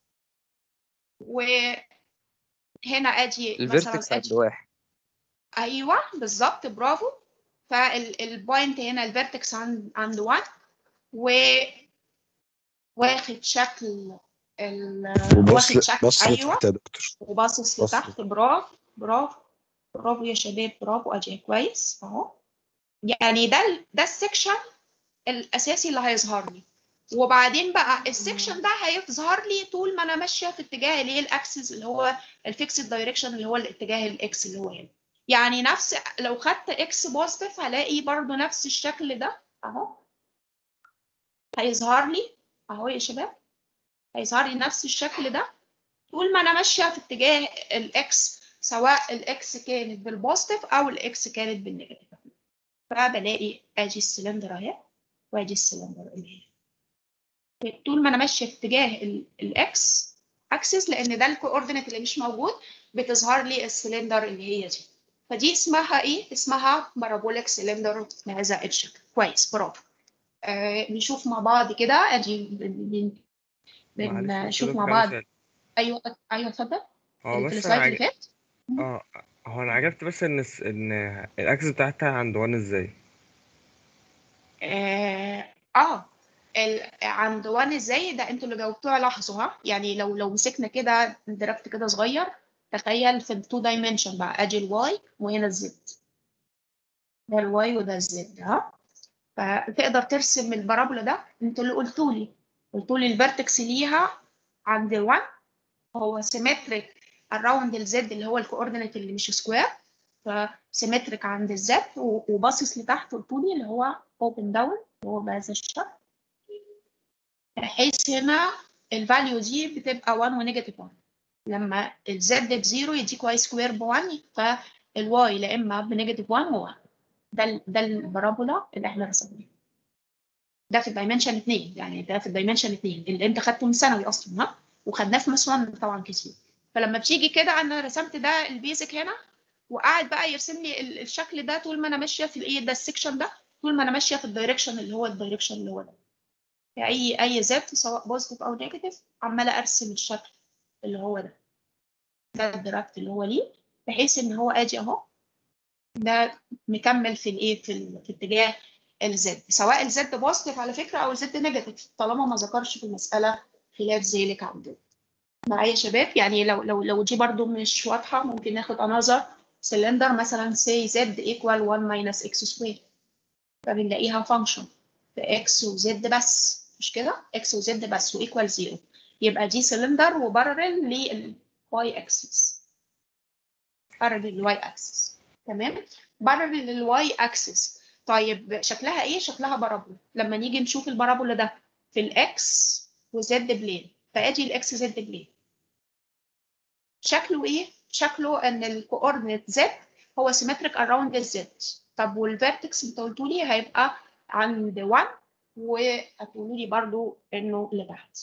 وهنا ادي مثلا الفيرتكس عند ادي واحد. ايوه بالظبط برافو. فالبوينت هنا الفيرتكس عند عند واحد، وواخد شكل ال... وبص واخد شكل بص ايوه، لتحت يا دكتور. وباصص بص لتحت. برافو برافو برافو يا شباب، برافو ادي كويس اهو. يعني ده ال- ده السكشن الاساسي اللي هيظهر لي. وبعدين بقى السكشن ده هيظهر لي طول ما انا ماشيه في اتجاه اللي هي الاكسس اللي هو الفيكسد دايركشن اللي هو الاتجاه الاكس اللي هو هنا. يعني نفس لو خدت اكس بوزيتيف هلاقي برضو نفس الشكل ده اهو هيظهر لي اهو يا شباب. هيظهر لي نفس الشكل ده طول ما انا ماشيه في اتجاه الاكس، سواء الاكس كانت بالبوزيتيف او الاكس كانت بالنيجاتيف. فبلاقي ادي السلندر اهي، وادي السلندر اللي هي طول ما انا ماشيه في اتجاه الاكس اكسس، لان ده الكوردينيت اللي مش موجود، بتظهر لي السلندر اللي هي دي. فدي اسمها ايه؟ اسمها بارابوليك سلندر بهذا الشكل. كويس برافو. آه نشوف مع بعض كده ادي بن- بن- معلش بس يا بنشوف مع دكتور عندي بعض. سؤال. ايوه ايوه اتفضل. هو اللي في بس انا السلايد اللي عج... فات. اه هو انا عجبت بس ان الس- ان الاكسس بتاعتها عند وان ازاي. اه, آه. ال... عند وان ازاي ده انتوا اللي جاوبتوها لاحظوا ها. يعني لو لو مسكنا كده دركت كده صغير، تخيل في التو دايمنشن بقى ادي الواي وهنا الزد، ده الواي وده الزد ها. فتقدر ترسم البارابولا ده. انتوا اللي قلتوا لي قلتوا لي الفيرتكس ليها عند واحد هو سيمتريك اراوند الزد اللي هو الكوردينيت اللي مش سكوير، فسيمتريك عند الزد وباصص لتحت الطولي اللي هو اوبن داون اللي هو بهذا الشكل، بحيث هنا الفاليو دي بتبقى واحد ونيجاتيف واحد. لما الزد بزيرو يديك واي سكوير ب واحد، فالواي لا اما بنيجاتيف واحد هو ده ال ده البارابولا اللي احنا رسمناه. ده في الدايمنشن اتنين، يعني ده في الدايمنشن اتنين اللي انت خدته من ثانوي اصلا، ها، وخدناه في ماس واحد طبعا كتير. فلما بتيجي كده انا رسمت ده البيزك هنا، وقاعد بقى يرسم لي الشكل ده طول ما انا ماشيه في الايه ده السكشن ده، طول ما انا ماشيه في الدايركشن اللي هو الدايركشن اللي هو ده. اي اي زد سواء بوزيتيف او نيجاتيف عماله ارسم الشكل اللي هو ده، ده الدراكت اللي هو ليه، بحيث ان هو ادي اهو ده مكمل في الايه في, ال... في اتجاه الزد، سواء الزد بوزيتيف على فكره او الزد نيجاتيف، طالما ما ذكرش في المساله خلاف ذلك عندنا. معايا يا شباب؟ يعني لو لو لو دي برضو مش واضحه ممكن ناخد انذر سلندر مثلا سي زد ايكوال واحد ماينس اكس سكوير، فبنلاقيها فانكشن في اكس وزد بس، مش كده؟ اكس وزد بس وايكوال زيرو، يبقى دي سلندر وبارلل للواي اكسس، بارلل للواي اكسس. تمام؟ بارلل للواي اكسس. طيب شكلها ايه؟ شكلها بارابولا. لما نيجي نشوف البارابولا ده في الاكس وزد بلين، فادي الاكس زد بلين، شكله ايه؟ شكله ان الكوردينيت زد هو سيمتريك اراوند الزد. طب والفيرتكس انت قلتوا لي هيبقى عند واحد، وهتقولوا لي برضو انه لتحت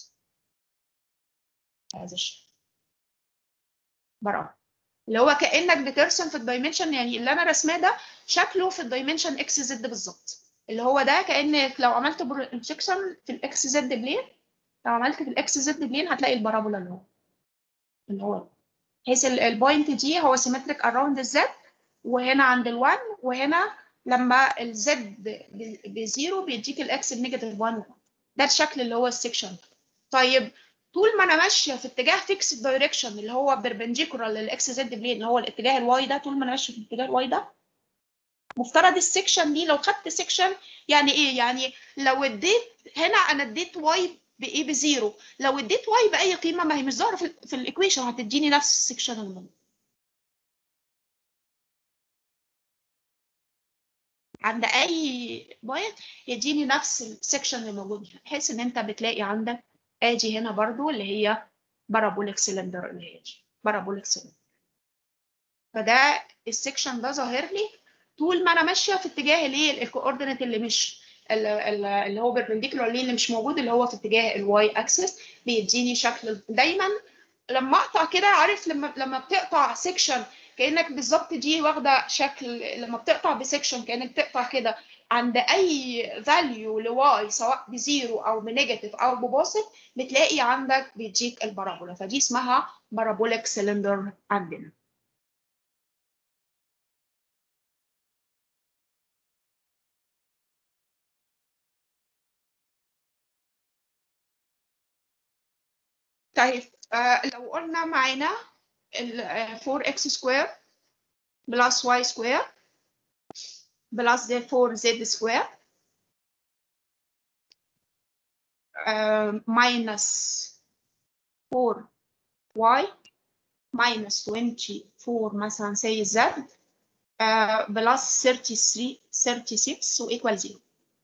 هذا الشكل برافو، اللي هو كانك بترسم في الدايمنشن، يعني اللي انا رسماه ده شكله في الدايمنشن اكس زد بالظبط، اللي هو ده كانك لو عملت بروجكشن في الاكس زد بلين، لو عملت في الاكس زد بلين هتلاقي البارابولا اللي هو اللي هو بحيث البوينت دي هو سيمتريك اراوند الزد، وهنا عند الوان، وهنا لما الزد بزيرو بيديك الاكس بنيجاتيف واحد. ده الشكل اللي هو السكشن. طيب طول ما انا ماشيه في اتجاه فيكس دايركشن اللي هو بيربنديكولار للاكس زد بلين اللي هو الاتجاه الواي ده، طول ما انا ماشيه في الاتجاه الواي ده مفترض السكشن دي، لو خدت سكشن يعني ايه؟ يعني لو اديت هنا انا اديت واي بايه؟ بزيرو. لو اديت واي باي قيمه ما هي مش ظاهره في, في الايكويشن هتديني نفس السكشن الموجود عند اي بوينت، يديني نفس السكشن اللي موجود، بحيث ان انت بتلاقي عندك ادي هنا برضو اللي هي بارابوليك سيلندر، اللي هي بارابوليك سيلندر. فده السكشن ده ظاهر لي طول ما انا ماشيه في اتجاه الايه الكوردينيت اللي مش اللي هو بيربنديكولار ليه اللي مش موجود، اللي هو في اتجاه الواي اكسس، بيديني شكل. دايما لما اقطع كده، عارف لما لما بتقطع سيكشن كانك بالظبط دي واخده شكل، لما بتقطع بسيكشن كانك بتقطع كده عند اي فاليو لواي سواء بزيرو او بنيجاتيف او ببوزيتيف، بتلاقي عندك بيديك البارابولا، فدي اسمها بارابوليك سيلندر عندنا. طيب آه لو قلنا معانا ال فور اكس سكوير بلس واي سكوير بلس فور زد سكوير minus فور واي minus توينتي فور مثلا say z uh, plus ثيرتي ثري ثيرتي سكس و equal زيرو.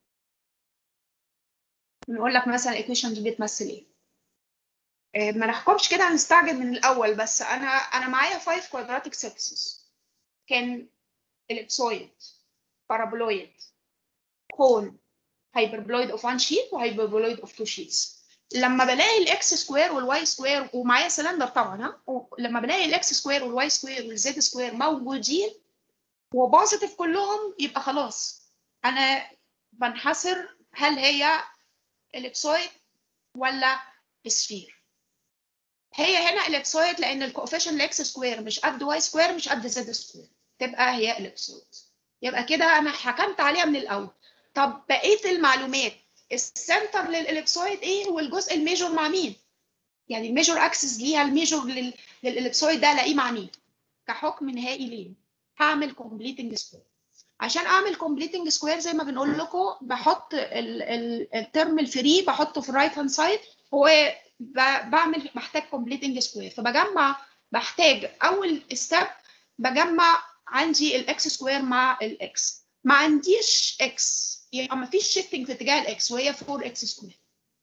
نقول لك مثلا الايكويشن دي بتمثل ايه؟ uh, ما نحكمش كده هنستعجل من الاول، بس انا انا معايا خمسة quadratic surfaces، كان ellipsoid paraboloid cone hyperboloid of one sheet وhyperboloid of two sheets. لما بلاقي الاكس سكوير والواي سكوير ومعايا سلندر طبعا، ها، لما بلاقي الاكس سكوير والواي سكوير والزد سكوير موجودين وبوزيتيف كلهم، يبقى خلاص انا بنحصر هل هي اليبسويد ولا سفير. هي هنا اليبسويد لان الكوفيشن الاكس سكوير مش قد واي سكوير مش قد زد سكوير، تبقى هي اليبسويد. يبقى كده انا حكمت عليها من الاول. طب بقيه المعلومات، السنتر للاليبسويد ايه والجزء الميجور مع مين؟ يعني الميجور اكسس ليها الميجور للاليبسويد ده الاقيه مع مين؟ كحكم نهائي ليه؟ هعمل كومبليتنج سكوير. عشان اعمل كومبليتنج سكوير زي ما بنقول لكم بحط الترم الفري بحطه في الرايت هاند سايد، هو بعمل محتاج كومبليتنج سكوير، فبجمع بحتاج اول ستيب بجمع عندي الاكس سكوير مع الاكس، ما عنديش اكس يبقى ما فيش شيفتنج في اتجاه الاكس وهي فور اكس سكوير.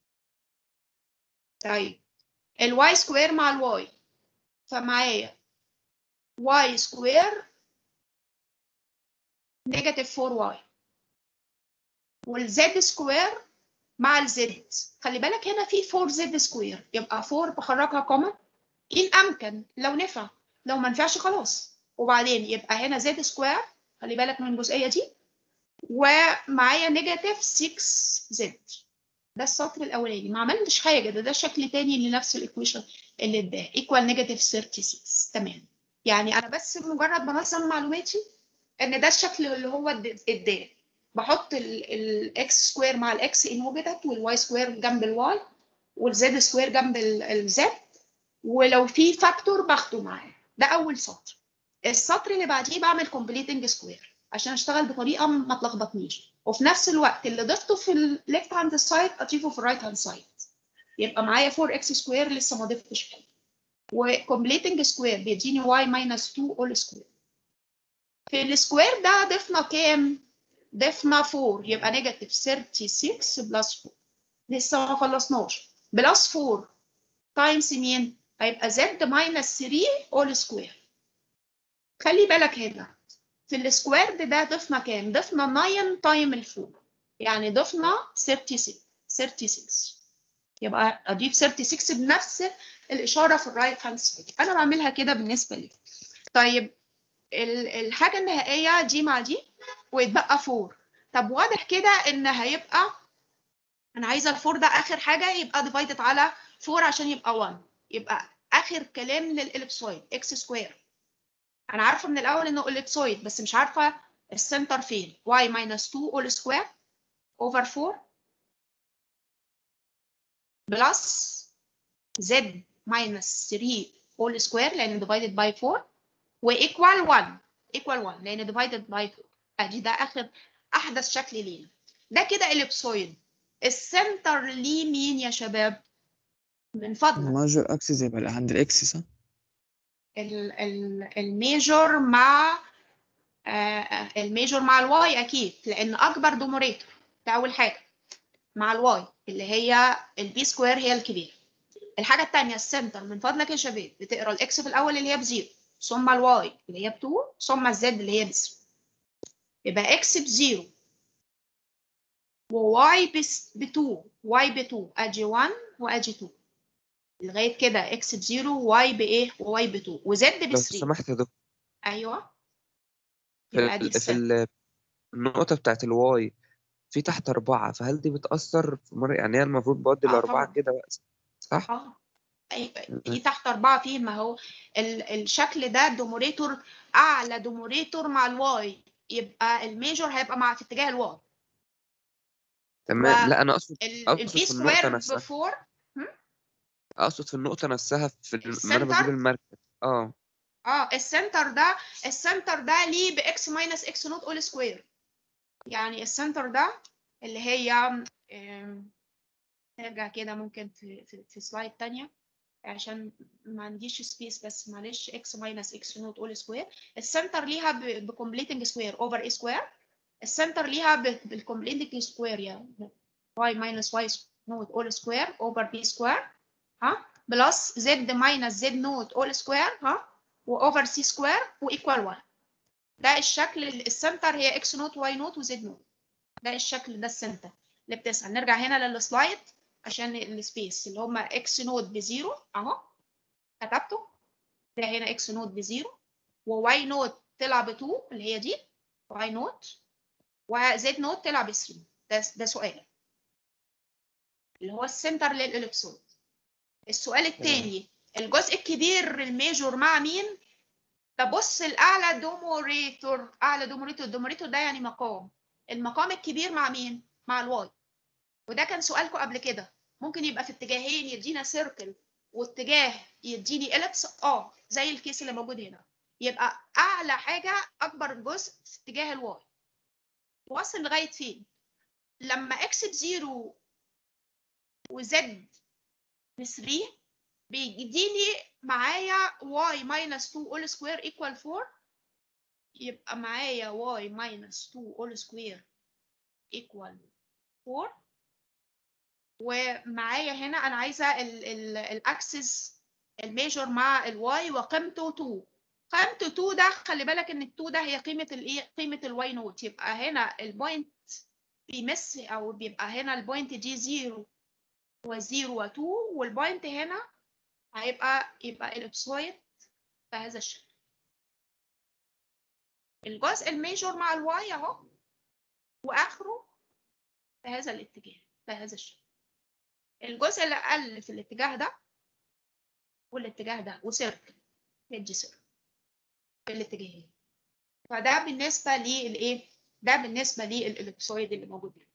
طيب الواي سكوير مع الواي، فمعايا واي سكوير نيجاتيف فور واي، والزد سكوير مع الزد. خلي بالك هنا في فور زد سكوير، يبقى فور بخرجها كومن ان امكن لو نفع، لو ما نفعش خلاص. وبعدين يبقى هنا زد سكوير، خلي بالك من الجزئيه دي، ومعايا نيجاتيف ستة زد. ده السطر الاولاني، ما عملتش حاجه، ده ده شكل تاني لنفس الايكويشن اللي اداه ايكوال نيجاتيف ستة وثلاثين. تمام، يعني انا بس مجرد بنظم معلوماتي ان ده الشكل اللي هو اداه. بحط الاكس سكوير مع الاكس ان وجدت، والواي سكوير جنب الواي، والزد سكوير جنب الزد، ولو في فاكتور باخده معاه. ده اول سطر. السطر اللي بعديه بعمل كومبليتنج سكوير عشان اشتغل بطريقه ما تلخبطنيش، وفي نفس الوقت اللي ضفته في الليفت هاند سايد اضيفه في الرايت هاند سايد. يبقى معايا فور اكس سكوير لسه ما ضفتش حاجه، وكومبليتنج سكوير بيديني واي ماينس اتنين اول سكوير. في السكوير ده ضفنا كام؟ ضفنا فور، يبقى نيجاتيف ستة وثلاثين بلس فور. لسه ما خلصناش. بلس فور تايمز مين؟ هيبقى زد ماينس تلاتة اول سكوير. خلي بالك هنا في السكوير ده ضفنا كام؟ ضفنا تسعة تايم الفور، يعني ضفنا ستة وثلاثين. ستة وثلاثين يبقى اضيف ستة وثلاثين بنفس الاشاره في الرايت هاند سايد. انا بعملها كده بالنسبه لي. طيب الحاجه النهائيه دي مع دي ويتبقى فور. طب واضح كده ان هيبقى انا عايزه الفور ده اخر حاجه يبقى ديفايدد على فور عشان يبقى واحد، يبقى اخر كلام للاليبسويد اكس سكوير. انا عارفه من الاول انه اليبسويد بس مش عارفه السنتر فين. y minus اتنين all square over فور بلس z minus تلاتة all square لان divided by فور وايكوال واحد، ايكوال واحد لان divided by فور. ادي ده اخر احدث شكل لينا. ده كده اليبسويد. السنتر ليه مين يا شباب؟ من فضلك الماجور اكسس يبقى عند الاكس صح؟ ال- ال- الميجور مع آه، الميجور مع الواي اكيد، لان اكبر دوموريتور ده اول حاجه مع الواي اللي هي البي سكوير هي الكبيره. الحاجه الثانيه السنتر. من فضلك يا شباب بتقرا الاكس في الاول اللي هي بزيرو، ثم الواي اللي هي ب اتنين، ثم الزد اللي هي ب ثلاثة. يبقى اكس بزيرو وواي ب اتنين، واي ب اتنين، اجي واحد واجي اتنين لغايه كده. اكس بزيرو واي بايه؟ وواي ب اتنين وزد ب لو ثلاثة. سمحت يا دكتور، ايوه في يبقى دي ال- في السنتر. ال- النقطة بتاعت الواي في تحت أربعة، فهل دي بتأثر في مرة؟ يعني هي المفروض بودي اه الأربعة طبعا. كده بقى، صح؟ اه أي- في تحت أربعة فيه، ما هو ال- الشكل ده دوموريتور، أعلى دوموريتور مع الواي، يبقى الميجور هيبقى مع في اتجاه الواي. تمام. لا أنا أقصد أقصد والبي في النقطة سكوير نفسها، بفور. أقصد في النقطة نفسها في ال- لما أنا السنتر. بجيب المركز. أه اه السنتر ده السنتر ده ليه باكس ماينس اكس نوت اول سكوير. يعني السنتر ده اللي هي آم، نرجع كده ممكن في في, في سلايد تانية عشان ما عنديش سبيس، بس معلش اكس ماينس اكس نوت اول سكوير. السنتر ليها بكومبليتنج سكوير اوفر اي سكوير. السنتر ليها بالكومبليتنج سكوير يعني y minus y نوت اول سكوير اوفر b سكوير، ها، بلس z minus z نوت اول سكوير، ها، واوفر c سكوير وايكوال واحد. ده الشكل اللي السنتر هي x نوت y نوت وz نوت. ده الشكل ده السنتر اللي بتسأل. نرجع هنا للسلايد عشان السبيس اللي هما x نوت بزيرو اهو كتبته. ده هنا x نوت بزيرو وy نوت طلع ب اتنين اللي هي دي y نوت، وزد نوت طلع ب ثلاثة. ده ده سؤال اللي هو السنتر للإليبسويد. السؤال الثاني الجزء الكبير الميجور مع مين؟ تبص الأعلى دوموريتور. أعلى دوموريتور، الدوموريتور ده يعني مقام. المقام الكبير مع مين؟ مع الواي. وده كان سؤالكم قبل كده. ممكن يبقى في اتجاهين يدينا سيركل واتجاه يديني إليبس، اه زي الكيس اللي موجود هنا. يبقى أعلى حاجة أكبر جزء في اتجاه الواي. واصل لغاية فين؟ لما اكس بزيرو وزد ب ثلاثة بيديني معايا y minus اتنين all square equal اربعة يبقى معايا y minus two all square equal four. ومعايا هنا انا عايزه الاكسس الميجور مع الواي وقيمته اتنين. قيمته اتنين ده خلي بالك ان ال اتنين ده هي قيمه الايه، قيمه الواي نوت. يبقى هنا البوينت بيمس او بيبقى هنا البوينت دي صفر و0 و2، والبوينت هنا هيبقى يبقى الابسويد بهذا الشكل. الجزء الميجور مع الواي اهو، واخره بهذا الاتجاه بهذا الشكل. الجزء اللي اقل في الاتجاه ده والاتجاه ده وسيركل يدي سيركل في الاتجاهين. فده بالنسبه للايه، ده بالنسبه للاليبسويد اللي موجود هنا.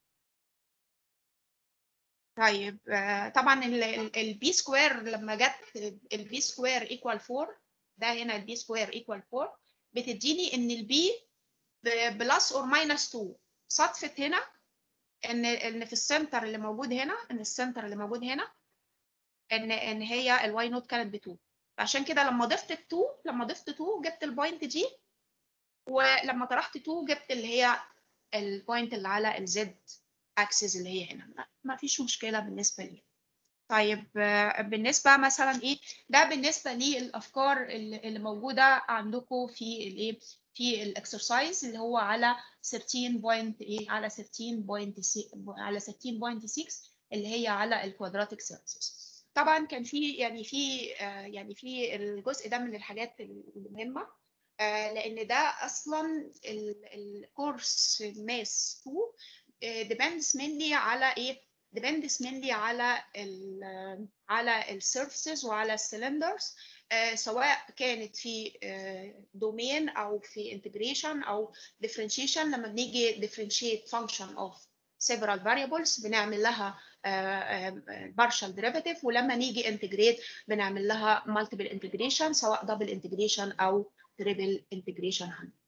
طيب طبعا البي سكوير لما جت البي سكوير ايكوال اربعة، ده هنا البي سكوير ايكوال اربعة بتديني ان البي بلس اور ماينس اتنين. صدفت هنا ان ان في السنتر اللي موجود هنا، ان السنتر اللي موجود هنا ان ان هي الواي نوت كانت ب اتنين. عشان كده لما ضفت اتنين لما ضفت اتنين جبت البوينت دي، ولما طرحت اتنين جبت اللي هي البوينت اللي على الزد اكسس اللي هي هنا. ما فيش مشكله بالنسبه لي. طيب بالنسبه مثلا ايه ده بالنسبه للافكار اللي موجوده عندكم في الايه، في الاكسرسايز اللي هو على تلتاشر بوينت ايه، على تلتاشر بوينت على تلتاشر بوينت ستة اللي هي على الكوادراتيك سيرفيسز. طبعا كان في يعني في آه يعني في الجزء ده من الحاجات المهمه، آه لان ده اصلا الكورس ماس اتنين ديبندز منلي على ايه، depends mainly على ال على السيرفيسز وعلى السلندرز، آه سواء كانت في دومين uh, او في انتجريشن او differentiation. لما بنيجي differentiate function of several variables بنعمل لها uh, uh, partial derivative، ولما نيجي integrate بنعمل لها multiple integration سواء double integration او triple integration.